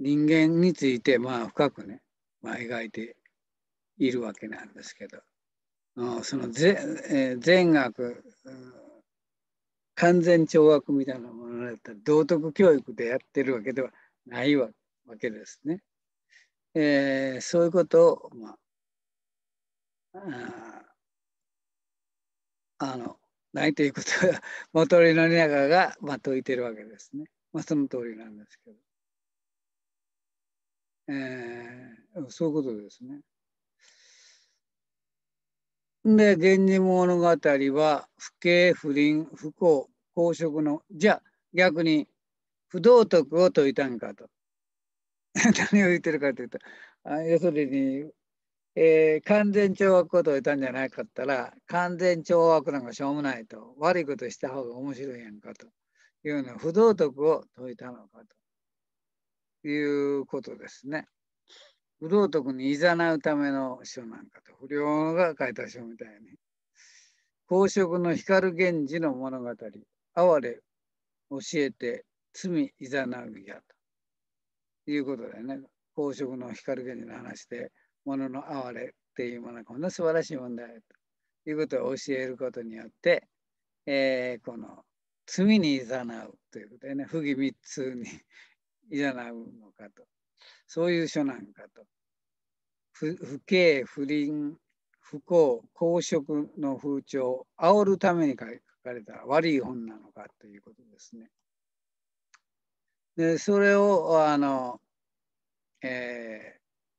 Speaker 1: 人間についてまあ深くね、まあ、描いているわけなんですけど、うん、その善、えー、善悪、うん、完全懲悪みたいなものだったら道徳教育でやってるわけではないわけですね。えー、そういうことを、まあ、あのないということは元利の中が、まあ、説いてるわけですね。まあ、その通りなんですけど、えー、そういうことですね。で、源氏物語は不敬、不倫、不幸、公職の、じゃあ逆に不道徳を説いたんかと。何を言ってるかというと、あ要するに、えー、完全懲悪を説いたんじゃないかったら、完全懲悪なんかしょうもないと、悪いことした方が面白いやんかというのは不道徳を説いたのかということですね。不道徳に誘うための書なんかと、不良が書いた書みたいに。公職の光源氏の物語、哀れ教えて罪いざなうやということでね、公職の光源氏の話で、物の哀れっていうものがこんな素晴らしいもんだよということを教えることによって、えー、この罪にいざなうということでね、不義密通にいざなうのかと、そういう書なんかと。不不敬、不倫、不幸、公職の風潮を煽るために書かれた悪い本なのかということですね。で、それを、あの、え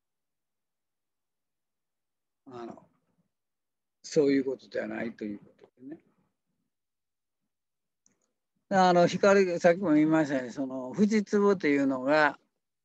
Speaker 1: ー、あの、そういうことではないということでね。あの、光、さっきも言いましたように、その、富士壺というのが、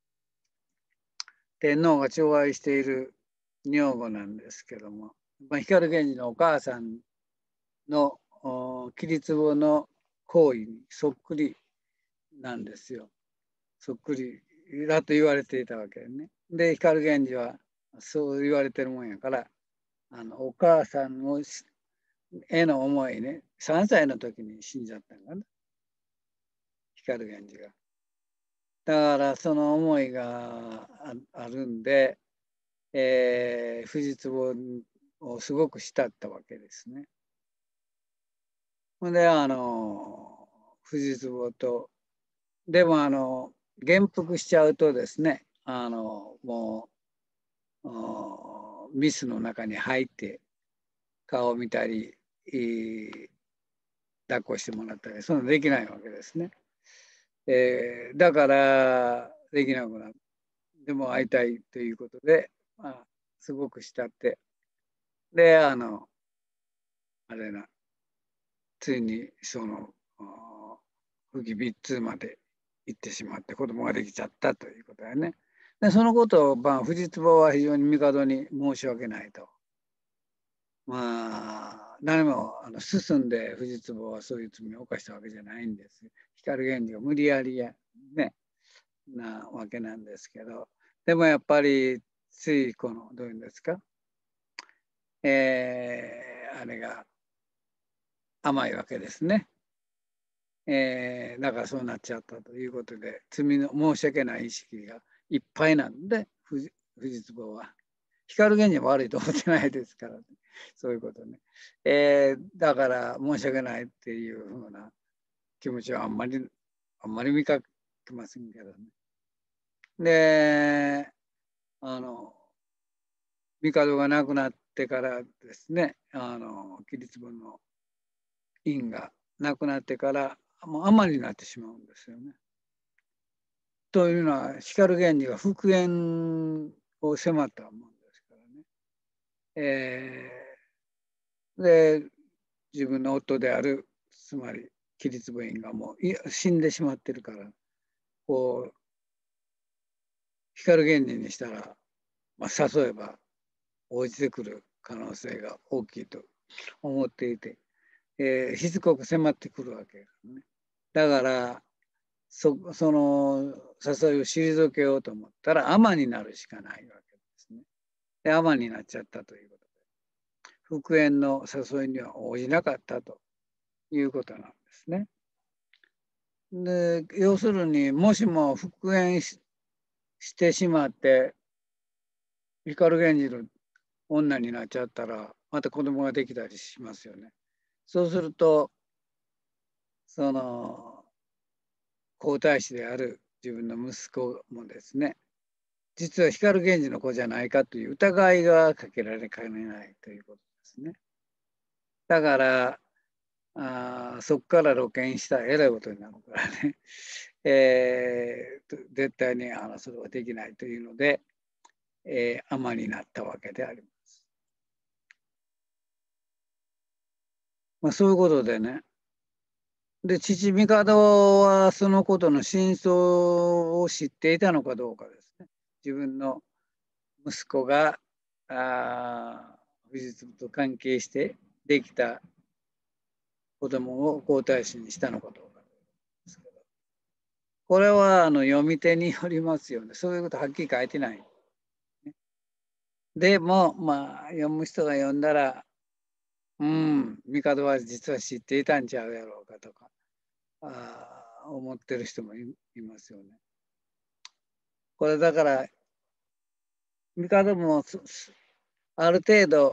Speaker 1: 天皇が寵愛している女房なんですけども、まあ、光源氏のお母さんの桐壺の行為にそっくりなんですよ。そっくりだと言われていたわけね。で、光源氏はそう言われてるもんやから、あのお母さんをへの思いね、さんさいの時に死んじゃったんかな、光源氏が。だからその思いがあるんで、えー、富士壺をすごく慕ったわけですね。ほんで、あの、富士壺と、でも、あの、元服しちゃうとですね、あの、もう、ミスの中に入って顔を見たり、抱っこしてもらったり、そんなのできないわけですね。えー、だから、できなくなる。でも会いたいということで、まあ、すごく慕って、で、あの、あれな、ついにその、不義密通まで行ってしまって子供ができちゃったということだよね。でそのことを、まあ、藤壺は非常に帝に申し訳ないと。まあ、何もあの進んで藤壺はそういう罪を犯したわけじゃないんです。光源氏が無理やりや、ね、なわけなんですけど、でもやっぱりついこの、どういうんですか、えー、あれが甘いわけですね。えー、だからそうなっちゃったということで、罪の申し訳ない意識がいっぱいなんで、藤壺は。光源氏は悪いと思ってないですからね。そういうことね。えー、だから申し訳ないっていうふうな気持ちはあんまり、あんまり見かけませんけどね。で、あの、帝が亡くなってからですね、あの、桐壺の院が亡くなってから、もうあまりになってしまうんですよね。というのは、光源氏が復縁を迫ったもんですからね。えー、で、自分の夫である、つまり、桐壺院がもう死んでしまってるから、こう、光源氏にしたら、まあ、誘えば応じてくる可能性が大きいと思っていて、えー、しつこく迫ってくるわけですね。だから、そその誘いを退けようと思ったら、尼になるしかないわけですね。で、尼になっちゃったということで、復縁の誘いには応じなかったということなんですね。で、要するにもしも復縁ししてしまって、光源氏の女になっちゃったら、また子供ができたりしますよね。そうすると、その、皇太子である自分の息子もですね、実は光源氏の子じゃないかという疑いがかけられかねないということですね。だから、あそこから露見したらえらいことになるからね、えー、絶対にあのそれはできないというので、えー、尼になったわけであります。まあ、そういうことでね、で、父帝はそのことの真相を知っていたのかどうかですね。自分の息子があ藤壺と関係してできた子供を皇太子にしたのかどうかですけど、これはあの読み手によりますよね。そういうことはっきり書いてない。でも、まあ、読む人が読んだら、うん、帝は実は知っていたんちゃうやろうかとか、あ思ってる人も い, いますよね。これだから、帝もある程度、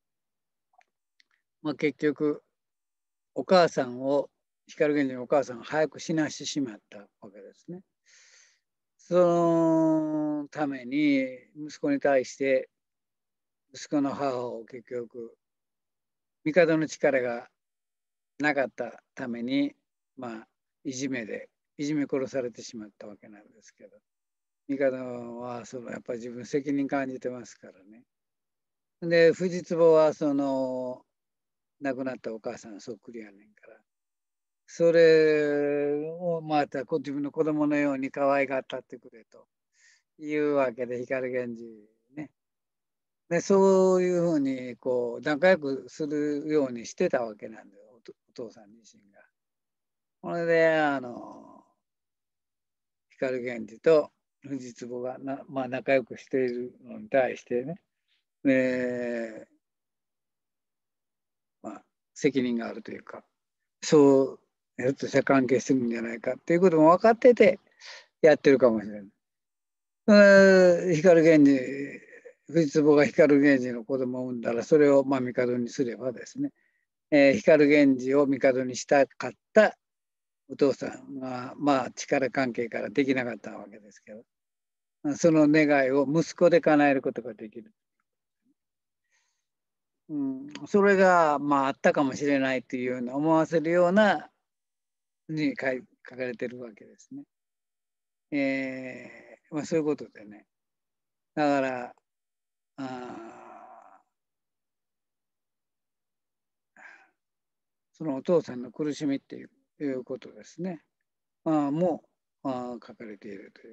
Speaker 1: まあ、結局、お母さんを、光源氏のお母さんを早く死なしてしまったわけですね。そのために、息子に対して、息子の母を結局、帝の力がなかったために、まあ、いじめで、いじめ殺されてしまったわけなんですけど、帝はそのやっぱり自分責任感じてますからね。で、藤壺はその亡くなったお母さんそっくりやねんから、それをまた自分の子供のように可愛がったってくれというわけで、光源氏ね。で、そういうふうにこう仲良くするようにしてたわけなんだよ、お父さん自身が。それで、あの、光源氏と藤壺がな、まあ、仲良くしているのに対してね、で、まあ、責任があるというか、そう、ひょっとしたら関係してるんじゃないかっていうことも分かっててやってるかもしれない。光源氏、藤壺が光源氏の子供を産んだら、それをまあ帝にすればですね、えー、光源氏を帝にしたかったお父さんが、まあ力関係からできなかったわけですけど、その願いを息子で叶えることができる。うん、それが、まあ、あったかもしれないというような思わせるようなに書い書かれてるわけですね。えーまあ、そういうことでね。だから、あそのお父さんの苦しみっていういうことですね。あもあ書かれているという。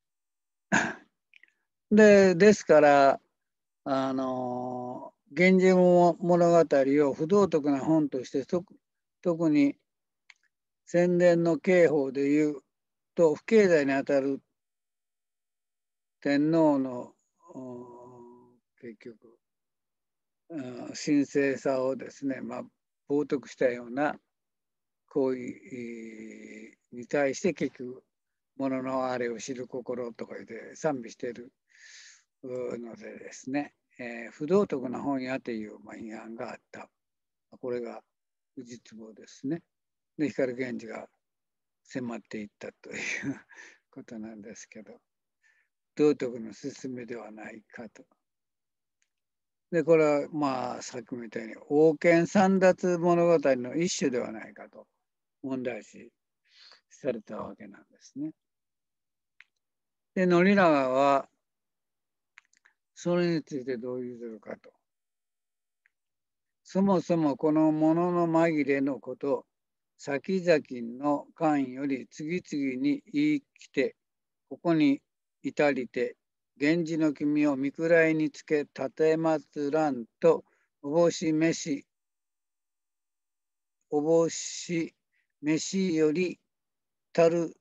Speaker 1: で、ですから、あの、源氏物語を不道徳な本として特に宣伝の刑法でいうと不敬罪にあたる天皇の結局神聖さをですね、まあ、冒涜したような行為に対して結局もののあれを知る心とか言って賛美しているのでですね、えー、不道徳な本屋という、まあ、批判があった。これが藤壺ですね。で、光源氏が迫っていったということなんですけど、道徳の勧めではないかと。で、これはまあ、さっきも言ったように、王権簒奪物語の一種ではないかと問題視されたわけなんですね。で、宣長は、それについてどう言うるかと。そもそもこのものの紛れのこと、先々の間より次々に言い来て、ここに至りて、源氏の君を見位につけ、立てまつらんと、おぼしめし、おぼしめしよりたる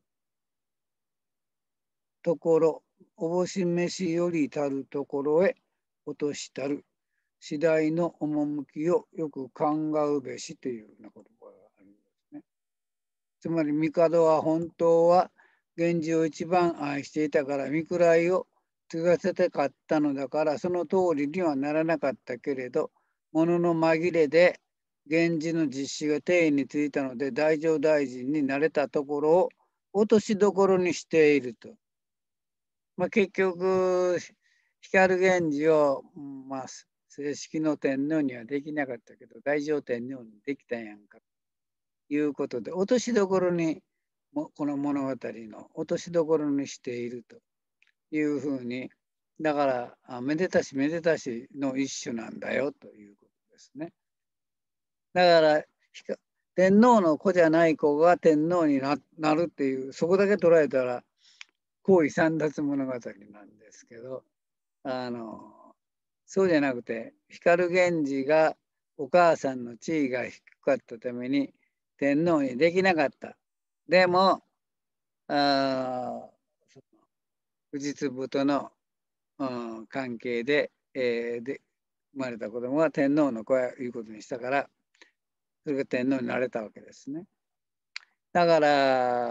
Speaker 1: ところ、おぼしめしよりたるところへ落としたる次第の趣をよく考うべしというような言葉があるんですね。つまり帝は本当は源氏を一番愛していたから見くらいを継がせたかったのだから、その通りにはならなかったけれど、ものの紛れで源氏の実施が定位についたので、太政大臣になれたところを落としどころにしていると。まあ、結局、光源氏を、まあ、正式の天皇にはできなかったけど、太政天皇にできたやんかということで、落としどころに、この物語の落としどころにしているというふうに、だから、めでたしめでたしの一種なんだよということですね。だから、天皇の子じゃない子が天皇に な, なるっていう、そこだけ捉えたら、皇位簒奪物語なんですけど、あのそうじゃなくて、光源氏がお母さんの地位が低かったために天皇にできなかった。でも、あ富士壺との、うん、関係で、えー、で生まれた子供は天皇の子やいうことにしたから、それが天皇になれたわけですね。だから、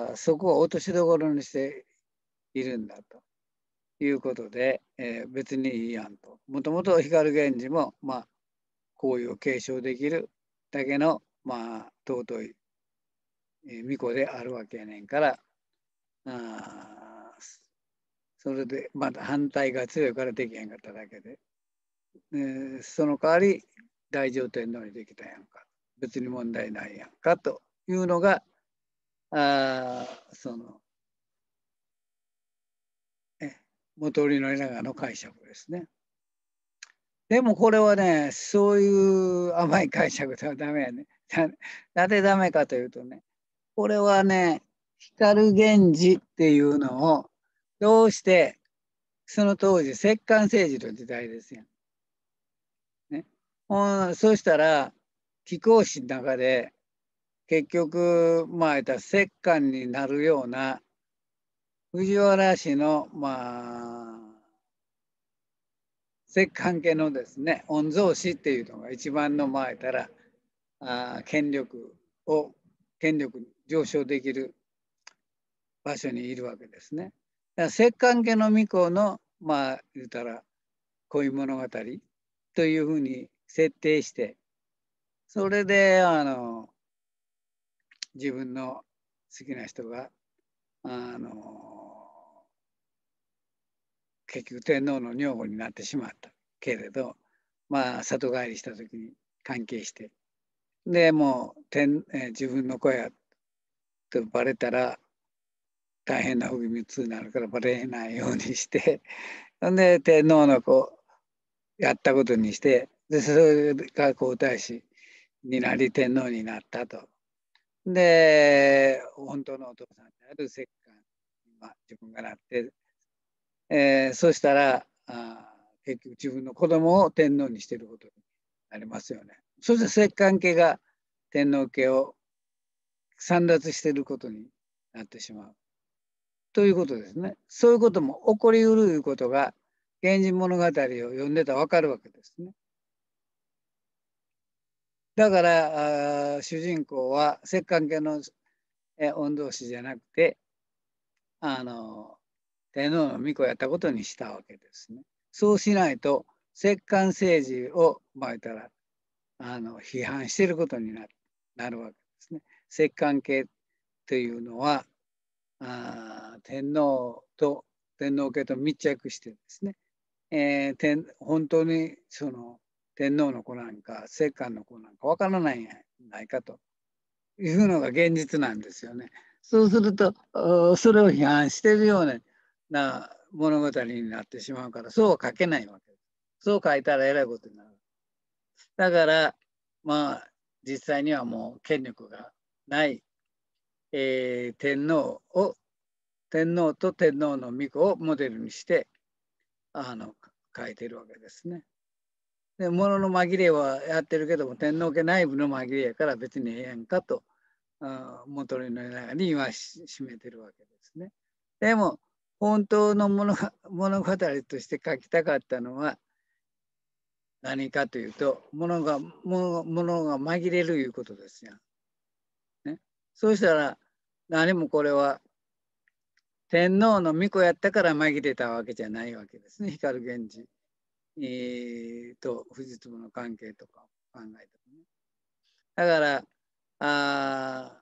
Speaker 1: そこを落としどころにしているんだということで、えー、別にいいやんと。もともと光源氏も、まあ、皇位を継承できるだけの、まあ、尊い、えー、巫女であるわけやねんから、あそれでまた反対が強いからできへんかっただけで、えー、その代わり大乗天皇にできたやんか、別に問題ないやんかというのが、あそのえ元織宣長の解釈ですね。でもこれはね、そういう甘い解釈ではダメやね。なぜダメかというとね、これはね、光源氏っていうのを、どうして、その当時、摂関政治の時代ですよ。ね、そうしたら、貴公子の中で、結局、まあ、摂関になるような、藤原氏の、まあ、摂関家のですね、御曹司っていうのが一番の、まあ、たら、あ権力を、権力上昇できる場所にいるわけですね。だから摂関家の巫女の、まあ、言うたら、恋物語というふうに設定して、それで、あの、自分の好きな人が、あの、結局天皇の女房になってしまったけれど、まあ、里帰りした時に関係して、で、もう天、えー自分の子やとバレたら、大変な不義密になるからバレないようにして、で、天皇の子やったことにして、で、それが皇太子になり天皇になったと。で、本当のお父さんである摂関に、まあ、自分がなって、えー、そしたらあ、結局自分の子供を天皇にしていることになりますよね。そして摂関家が天皇家を簒奪していることになってしまう。ということですね。そういうことも起こりうるいうことが、源氏物語を読んでたら分かるわけですね。だからあ主人公は摂関家の御曹司じゃなくて、あの天皇の巫女やったことにしたわけですね。そうしないと摂関政治をまあ言ったらあの批判していることになる、なるわけですね。摂関家というのはあ天皇と天皇家と密着してですね、えー、天本当にその天皇の子なんか摂関の子なんかわからないんじゃないかというのが現実なんですよね。そうするとそれを批判しているような物語になってしまうからそうは書けないわけです。そう書いたらえらいことになる。だからまあ実際にはもう権力がない、えー、天皇を天皇と天皇の巫女をモデルにしてあの書いてるわけですね。で物の紛れはやってるけども天皇家内部の紛れやから別にええやんかと元の中には占めてるわけですね。でも本当の物物語として書きたかったのは何かというと物が物物が紛れるいうことですよ。ね、そうしたら何もこれは天皇の巫女やったから紛れたわけじゃないわけですね。光源氏、えー、と藤壺の関係とか考えてもね。だからあ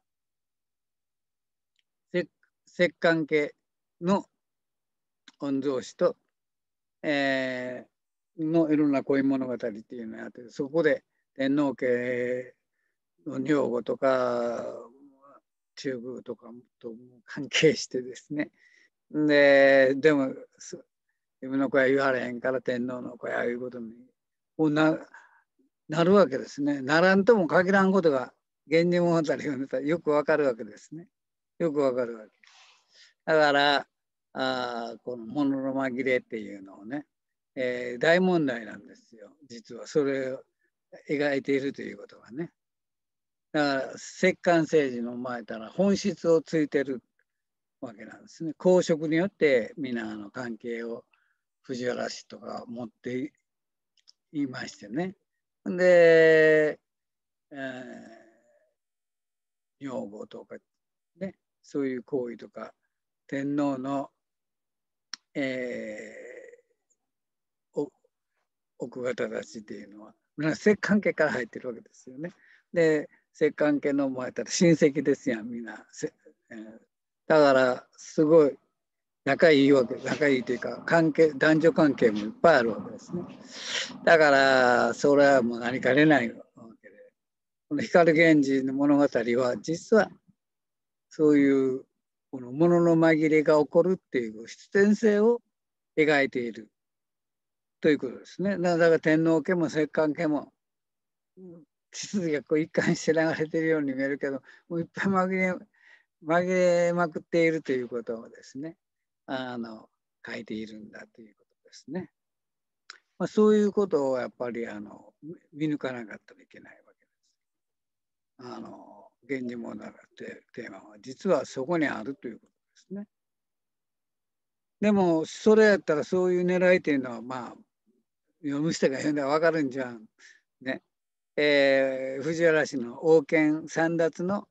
Speaker 1: 摂関家の御曹司と、えー、のいろんな恋物語っていうのをやってそこで天皇家の女房とか中宮とかと関係してですね。ででも自分の子は言われへんから天皇の子やいうことにこう な, なるわけですね。ならんとも限らんことが源氏物語を読んでたらよくわかるわけですね。よくわかるわけ。だからあこのものの紛れっていうのをね、えー、大問題なんですよ。実はそれを描いているということがね。だから摂関政治の前から本質をついてるわけなんですね。公職によって皆の関係を藤原氏とか持っていましてね。で、えー、女房とかね、そういう行為とか天皇の、えー、奥方たちっていうのは摂関家から入ってるわけですよね。で摂関家の前から親戚ですやんみんな、えー、だからすごい仲いいわけ、仲いいというか関係、男女関係もいっぱいあるわけですね。だからそれはもう何かれないわけで、この光源氏の物語は実はそういうこの物の紛れが起こるっていう必然性を描いているということですね。だから天皇家も摂関家も地続きがこう一貫して流れているように見えるけど、もういっぱい紛れ紛れまくっているということをですね、あの書いているんだということですね。まあ、そういうことをやっぱりあの見抜かなかったらいけないわけです。あの源氏物語ってテーマは実はそこにあるということですね。でもそれやったらそういう狙いというのはまあ読む人が読んだら分かるんじゃん。ね。えー、藤原氏の王権簒奪の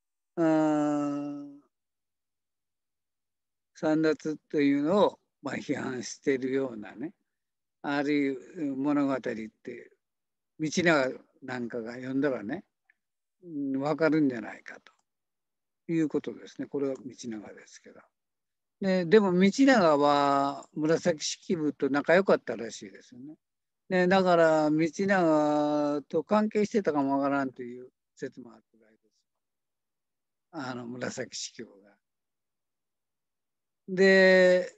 Speaker 1: 簒奪というのを、まあ、批判しているようなね、あるいう物語って道長なんかが読んだらね、分かるんじゃないかということですね。これは道長ですけど。で, でも道長は紫式部と仲良かったらしいですよね。でだから道長と関係してたかもわからんという説もあるぐらいです。あの紫式部が。で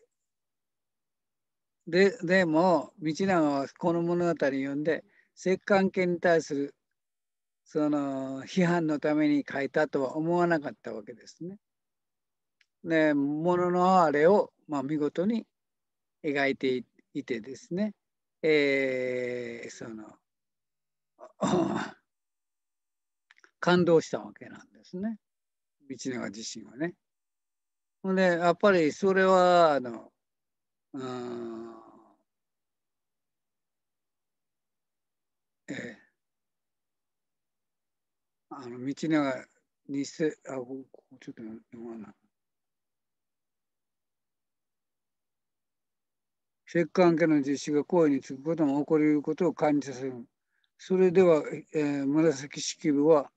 Speaker 1: ででも道長はこの物語を読んで摂関家に対するその批判のために書いたとは思わなかったわけですね。で物のあれを、まあ、見事に描いていてですね、えー、その感動したわけなんですね、道長自身はね。でやっぱりそれはあのうんえー、あの道長にせあちょっと読まない。摂関家の実施が行為につくことも起こり得ることを感じさせる。それでは、えー、紫式部は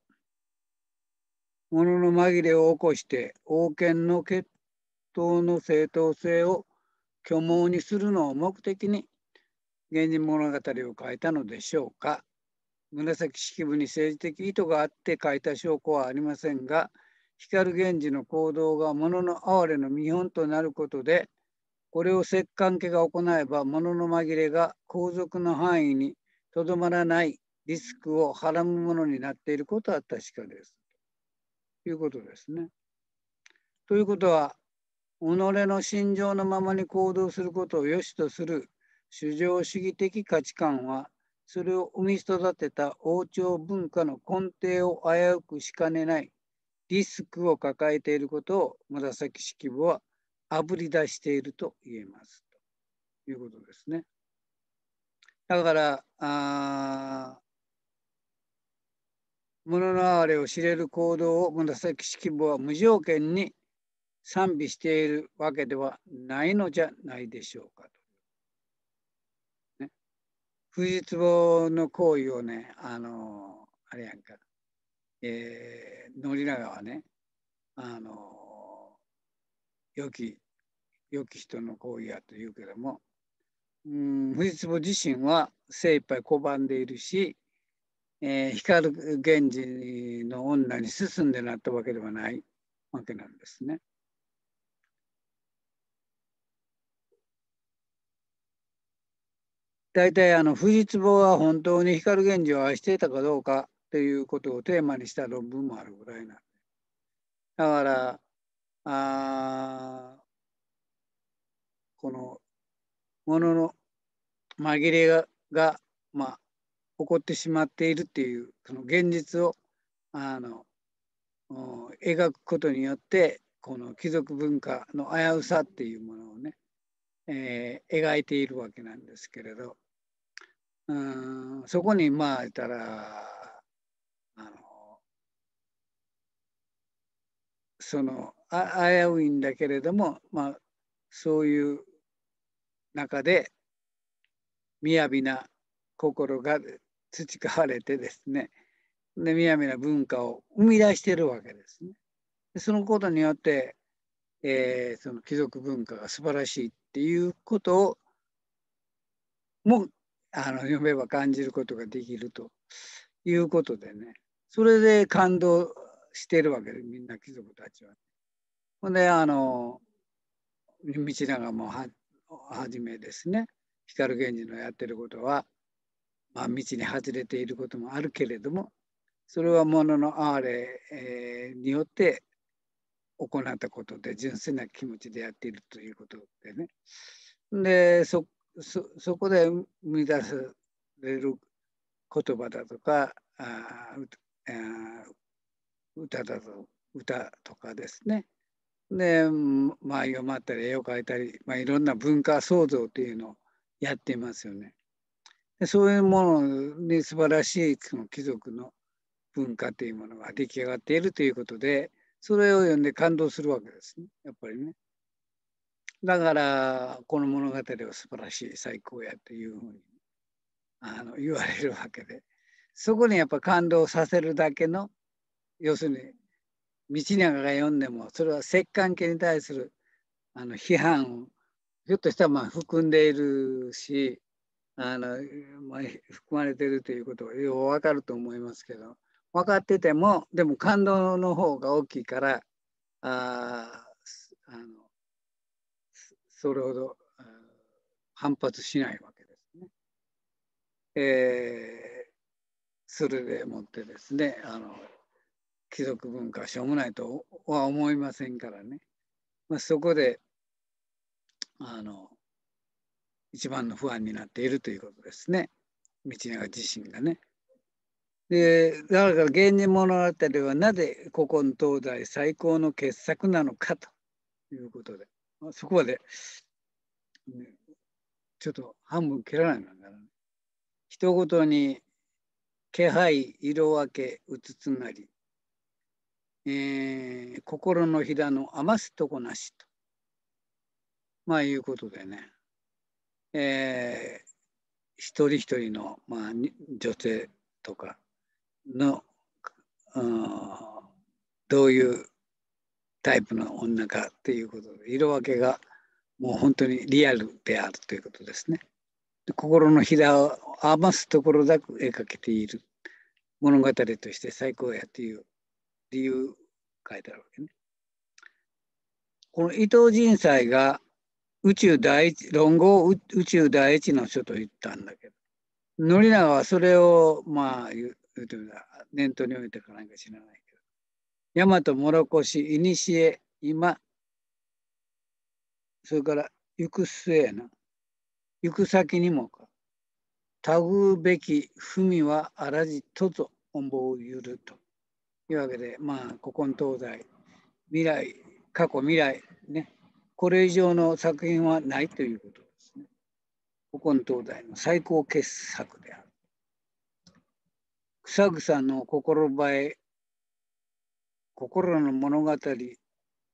Speaker 1: 物の紛れを起こして王権の決闘の正当性を虚妄にするのを目的に源氏物語を書いたのでしょうか。紫式部に政治的意図があって書いた証拠はありませんが、光源氏の行動が物の哀れの見本となることで、これを摂関家が行えば物の紛れが皇族の範囲にとどまらないリスクをはらむものになっていることは確かです。ということですね。ということは、己の心情のままに行動することを良しとする主情主義的価値観は、それを生み育てた王朝文化の根底を危うくしかねないリスクを抱えていることを紫式部はあぶり出していると言えますということですね。だからあ物の哀れを知れる行動を紫式部は無条件に賛美しているわけではないのじゃないでしょうかと。ね、藤壺の行為をね、あの、あれやんか、えー、宣長はね、あの、良き、良き人の行為やと言うけども、うん、藤壺自身は精一杯拒んでいるし、えー、光源氏の女に進んでなったわけではないわけなんですね。大体あの藤壺は本当に光源氏を愛していたかどうかということをテーマにした論文もあるぐらいなんで。だからあこのものの紛れがが、まあ、起こってしまっているっていうその現実をあの描くことによってこの貴族文化の危うさっていうものをね、えー、描いているわけなんですけれど、うん、そこにまあ言ったらあのそのあ危ういんだけれども、まあ、そういう中で雅な心が培われてですね、で雅な文化を生み出しているわけですね。でそのことによって、えー、その貴族文化が素晴らしいっていうことをもあの読めば感じることができるということでね、それで感動してるわけで、みんな貴族たちは。ほんで、あの、道長もははじめですね、光源氏のやってることは、まあ、道に外れていることもあるけれども、それはものの哀れ、えー、によって行ったことで、純粋な気持ちでやっているということでね。で、そ、そ, そこで生み出される言葉だとか、あ歌だと歌とかですね。で、まあ、読まったり絵を描いたり、まあ、いろんな文化創造っていうのをやっていますよね。でそういうものに素晴らしいその貴族の文化というものが出来上がっているということで、それを読んで感動するわけですね、やっぱりね。だから、この物語は素晴らしい、最高やというふうにあの言われるわけで、そこにやっぱ感動させるだけの、要するに、道長が読んでも、それは摂関家に対するあの批判をひょっとしたらまあ含んでいるし、あのまあ、含まれているということはよう分かると思いますけど、分かってても、でも感動の方が大きいから、ああのそれほど反発しないわけですね。えー、それでもってですね、あの貴族文化はしょうもないとは思いませんからね、まあ、そこであの一番の不安になっているということですね、道長自身がね。で、だから源氏物語はなぜ古今東西最高の傑作なのかということで、まあ、そこまで、ね、ちょっと半分切らないのかな。人ごとに気配色分けうつつなり、えー、心のひだの余すとこなしと、まあいうことでね、えー、一人一人の、まあ、女性とかの、うん、どういうタイプの女かっていうことで、色分けがもう本当にリアルであるということですね。で心のひだを余すところなく絵描けている物語として最高やっていう理由書いてあるわけね。この伊藤仁斎が宇宙第一、論語を宇宙第一の書と言ったんだけど、宣長はそれをまあ言うてみたら念頭に置いてかなんか知らないけど、大和諸越、いにしえ、今、それから行く末やな、行く先にもか、たぐうべき文はあらじとぞ思うゆるというわけで、まあ、古今東西、未来、過去、未来、ね、これ以上の作品はないということですね。古今東西の最高傑作である。草草の心映え、心の物語、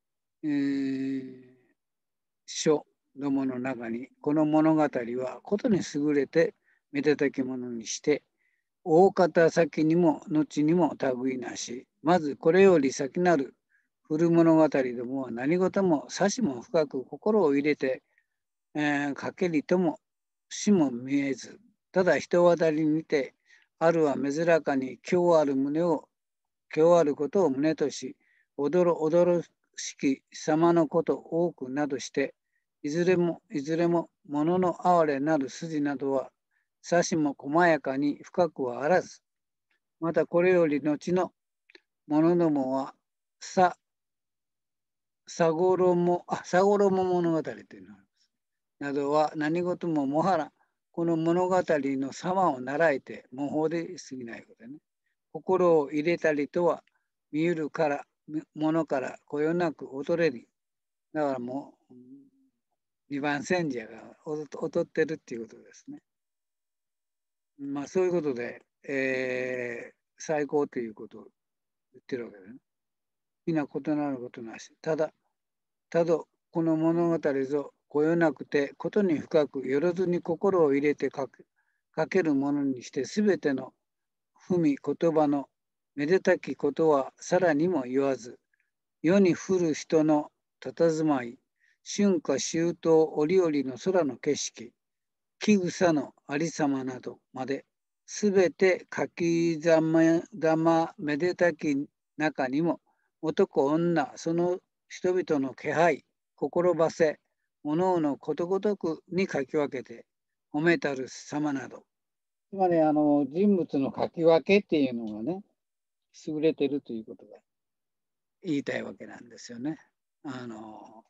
Speaker 1: えー、書どもの中に、この物語はことに優れてめでたきものにして、大方先にも後にも類なし、まずこれより先なる古物語どもは何事も差しも深く心を入れて、えー、かけりともしも見えず、ただ人渡りにて、あるは珍かに今日ある胸を、今日あることを胸とし、驚驚しき様のこと多くなどして、いずれも、いずれも、ものの哀れなる筋などは、さしも細やかに深くはあらず、またこれより後のものどもは、さ、さごろも、あ、さごろも物語というのなどは何事ももはら、この物語の様を習えて、模倣で過ぎないことね。心を入れたりとは、見ゆるから、ものからこよなく劣れり。だからもう、二番煎じが劣ってるっていうことですね。まあそういうことで、えー、最高ということを言ってるわけですね。皆異なることなし。ただ、ただ、この物語ぞ、こよなくて、ことに深く、よろずに心を入れて書く書けるものにして、すべての文言葉のめでたきことはさらにも言わず、世に降る人の佇まい、春夏秋冬折々の空の景色、木草のありさまなどまで、すべて書きざまざまめでたき中にも、男女、その人々の気配、心ばせ、おのおのことごとくに書き分けて、褒めたる様など。つまり、あの、人物の書き分けっていうのがね、優れてるということが言いたいわけなんですよね。あの、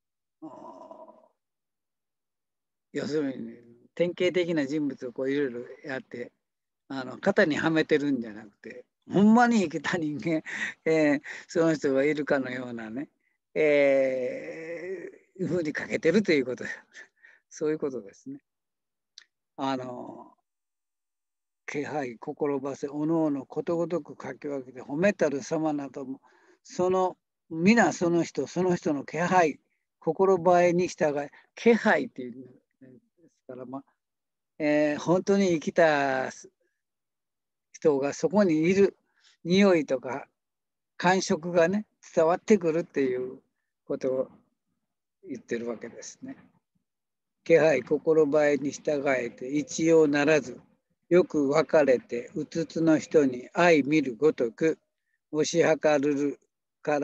Speaker 1: 要するに、典型的な人物をこういろいろやって、あの型にはめてるんじゃなくて、ほんまに生きた人間、えー、その人がいるかのようなね、えー、いうふうに書けてるということそういうことですね。あの気配、心ばせ、おのおのことごとく書き分けて褒めたる様なども、その皆その人、その人の気配、心ばえに従い、気配っていうんですから、まあえー、本当に生きた人がそこにいる匂いとか感触がね、伝わってくるっていうことを言ってるわけですね。気配、心ばえに従えて一様ならず、よく分かれてうつつの人に相見るごとく、押し量るるから、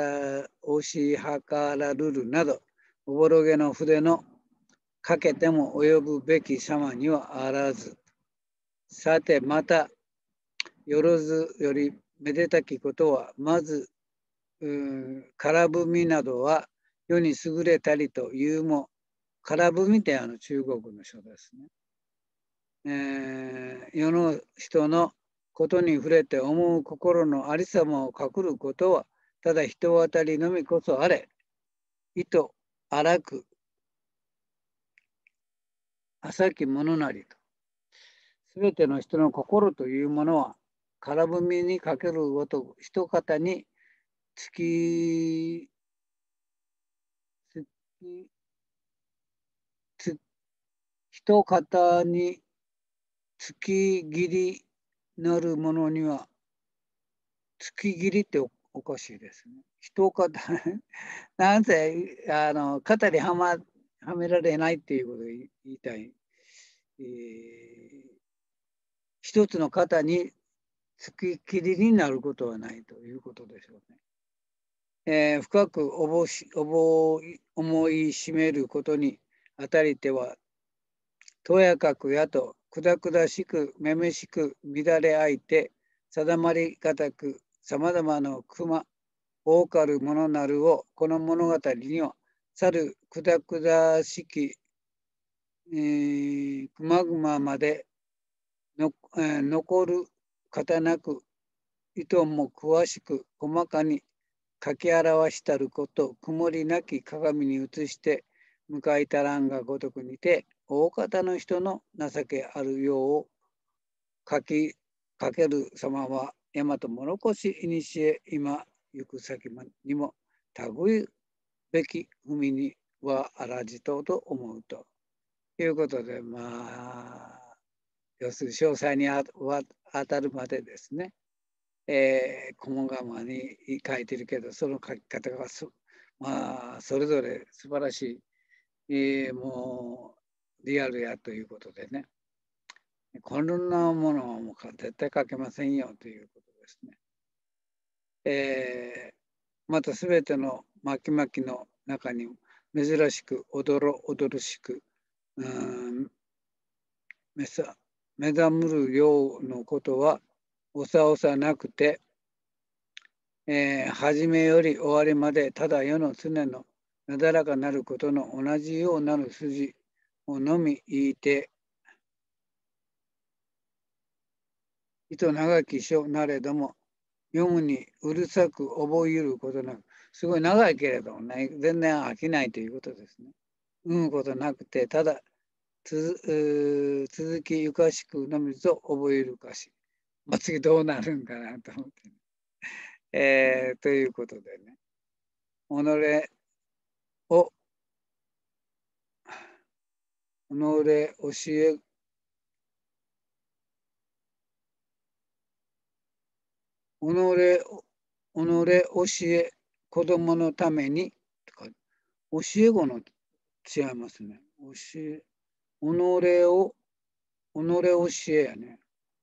Speaker 1: 押し量らるるなど、おぼろげの筆のかけても及ぶべき様にはあらず。さてまた、よろずよりめでたきことは、まず、からぶみなどは世に優れたりというも、からぶみってあの中国の書ですね。えー、世の人のことに触れて思う心のありさまを隠ることは、ただ人当たりのみこそあれ、意図荒く浅きものなりと。すべての人の心というものは、からぶみにかけるごとく、一方につき、つき、つ、一方につき切りなるものには、つき切りっておおかしいですね。一方、なんせ、あの、肩にはま、はめられないっていうことを言いたい。えー、一つの肩につき切りになることはないということでしょうね。えー、深くおぼしおぼ思いしめることにあたりては、とやかくやとくだくだしくめめしく乱れあいて、定まりがたくさまざまな熊多かるものなるを、この物語には去るくだくだしき、えー、くまぐままでの、えー、残る方なく、意図も詳しく細かに書き表したること、曇りなき鏡に映して向かいたらんがごとくにて、大方の人の情けあるよう書きかける様は、大和物越しいにしえ今行く先にも類べき踏みにはあらじとと思うということで、まあ、要するに詳細にあ当たるまでですね、えー、細々に書いてるけど、その書き方がそ、まあ、それぞれ素晴らしい、えー、もうリアルやということでね、こんなものはもう絶対書けませんよということですね。えー、またすべての巻き巻きの中に珍しく、おどろおどろしく、うん目さ目覚むるようのことはおさおさなくて、えー、初めより終わりまでただ世の常のなだらかなることの同じようなる筋をのみ言いて、糸長き書なれども読むにうるさく覚えゆることなく、すごい長いけれどもね、全然飽きないということですね。読むことなくて、ただつ続きゆかしくのみぞ覚えるかし。まあ、次どうなるんかなと思って、ね。えー、ということでね、己を、己教え、己己教え、子供のために、教え子の違いますね。教え、己を、己教えやね。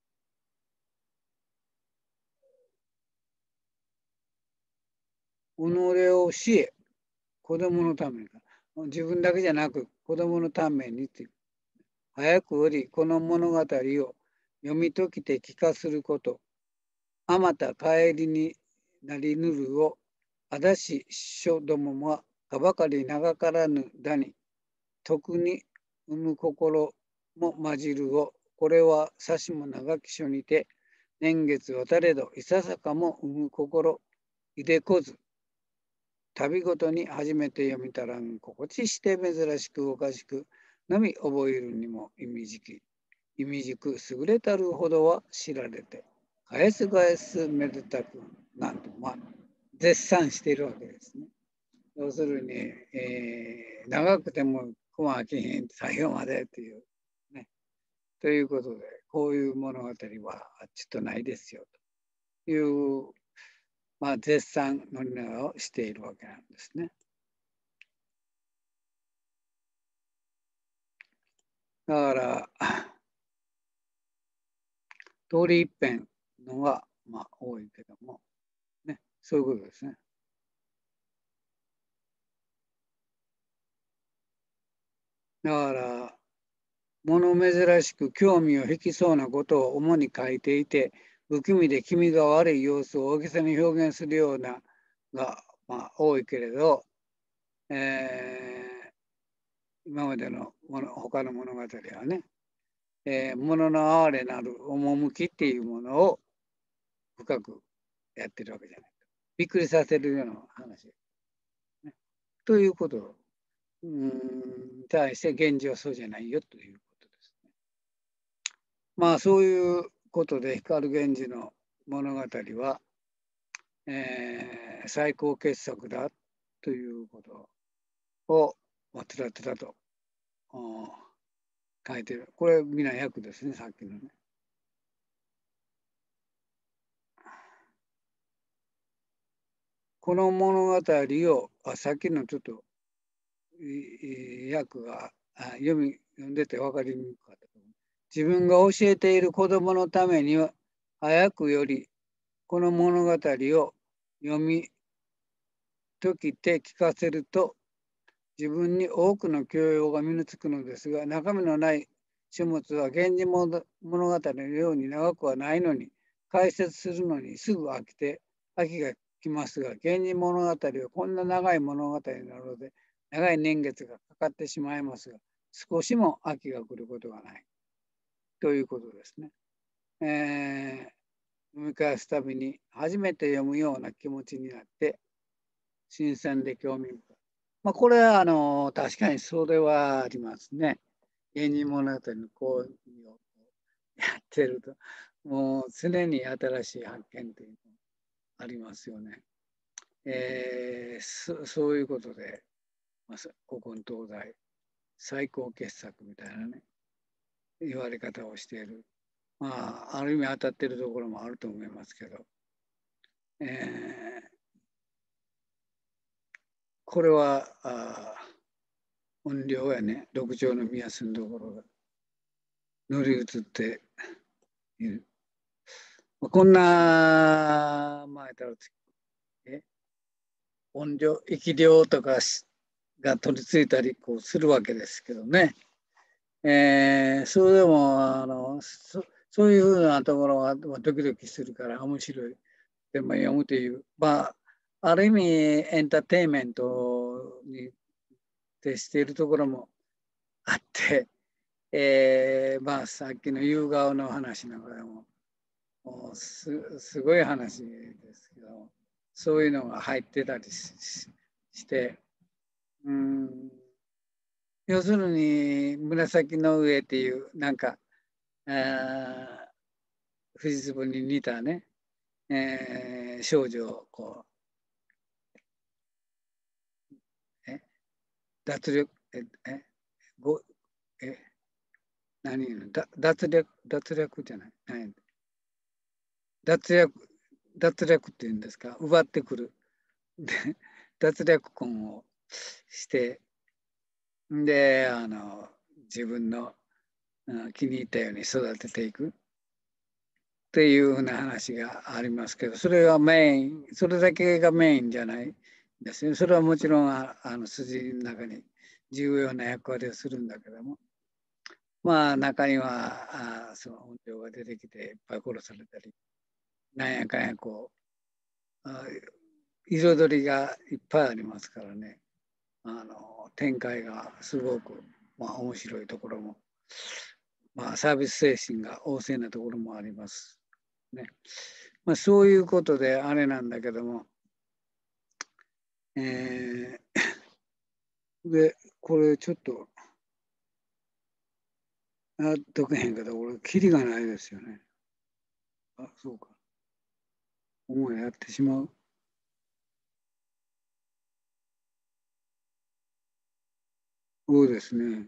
Speaker 1: 己を教え、子供のために。自分だけじゃなく、子供のためにっていう。早くよりこの物語を読み解きて聞かすること。あまた帰りになりぬるを、あだし師匠どもはかばかり長からぬだに、徳に生む心も混じるを、これはさしも長き書にて、年月渡れどいささかも生む心、いでこず、旅ごとに初めて読みたらん心地して珍しくおかしくのみ覚えるにも意味じき意味じく優れたるほどは知られて返す返すめでたくなんとまあ絶賛しているわけですね。要するに、えー、長くてもこま飽きへん最後までっていうね。ということでこういう物語はちょっとないですよというまあ絶賛のりをしているわけなんですね。だから、通り一遍のが、まあ、多いけども、ね、そういうことですね。だから、物珍しく興味を引きそうなことを主に書いていて、不気味で気味が悪い様子を大げさに表現するようなが、まあ、多いけれど、えー、今までのもの他の物語はね、えー、物の哀れなる趣っていうものを深くやってるわけじゃない。びっくりさせるような話。ね、ということに対して現状はそうじゃないよということですね。まあそういうことで光源氏の物語は、えー、最高傑作だということを、まあ、つらつらと書いてる。これ皆役ですね、さっきのね。この物語を、あさっきのちょっと訳が読み読んでて分かりにくかった。自分が教えている子供のためには早くよりこの物語を読み解きて聞かせると自分に多くの教養が身につくのですが、中身のない書物は源氏物語のように長くはないのに、解説するのにすぐ飽きて飽きが来ますが、源氏物語はこんな長い物語なので長い年月がかかってしまいますが、少しも飽きが来ることがないということですね。えー読み返すたびに初めて読むような気持ちになって新鮮で興味深い。まあ、これはあの確かにそれはありますね。芸人物語のこういうのをやってるともう常に新しい発見というのありますよね。 えーそ、そういうことで、まあ、古今東西最高傑作みたいなね、言われ方をしている。まあ、ある意味当たってるところもあると思いますけど、えー、これはあ音量やね、六条の宮住のところが乗り移っている。こんな、まあ、え音量、域量とかが取り付いたりこうするわけですけどね。えー、それでもあのそ、そういうふうなところがドキドキするから面白い。でも読むという、まあ、ある意味エンターテインメントに徹しているところもあって、えー、まあさっきの夕顔の話なんかでも、もうすすごい話ですけど、そういうのが入ってたりしして、うん、要するに紫の上っていうなんか、あ藤壺に似たね、えー少女をこう、え脱力、え、え、ご、え、何言うのだ脱力、脱力じゃない。何脱力、脱力っていうんですか、奪ってくる。で脱力婚をして、で、あの、自分のうん気に入ったように育てていくっていうふうな話がありますけど、それがメイン、それだけがメインじゃないですね。それはもちろんああの筋の中に重要な役割をするんだけども、まあ中にはあその音量が出てきていっぱい殺されたり、なんやかんやこう、あ彩りがいっぱいありますからね、あの展開がすごく、まあ、面白いところも、まあ、サービス精神が旺盛なところもありますね。まあ、そういうことであれなんだけども、えー、で、これちょっと、やっとけへんけど、俺、キリがないですよね。あ、そうか。思いやってしまう。そうですね。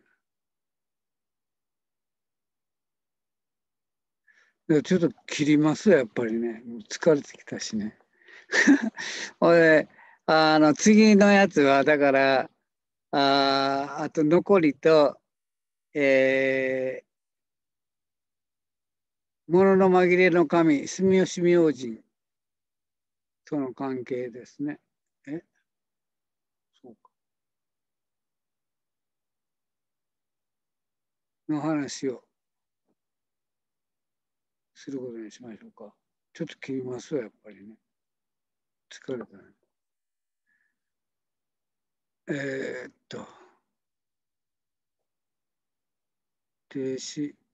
Speaker 1: でちょっと切りますやっぱりね。もう疲れてきたしね。ほいで、あの、次のやつは、だから、ああと残りと、えー、ものの紛れの神、住吉明神との関係ですね。え、そうか。の話をすることにしましょうか。ちょっと切りますわ、やっぱりね。疲れたね。えーっと、停止。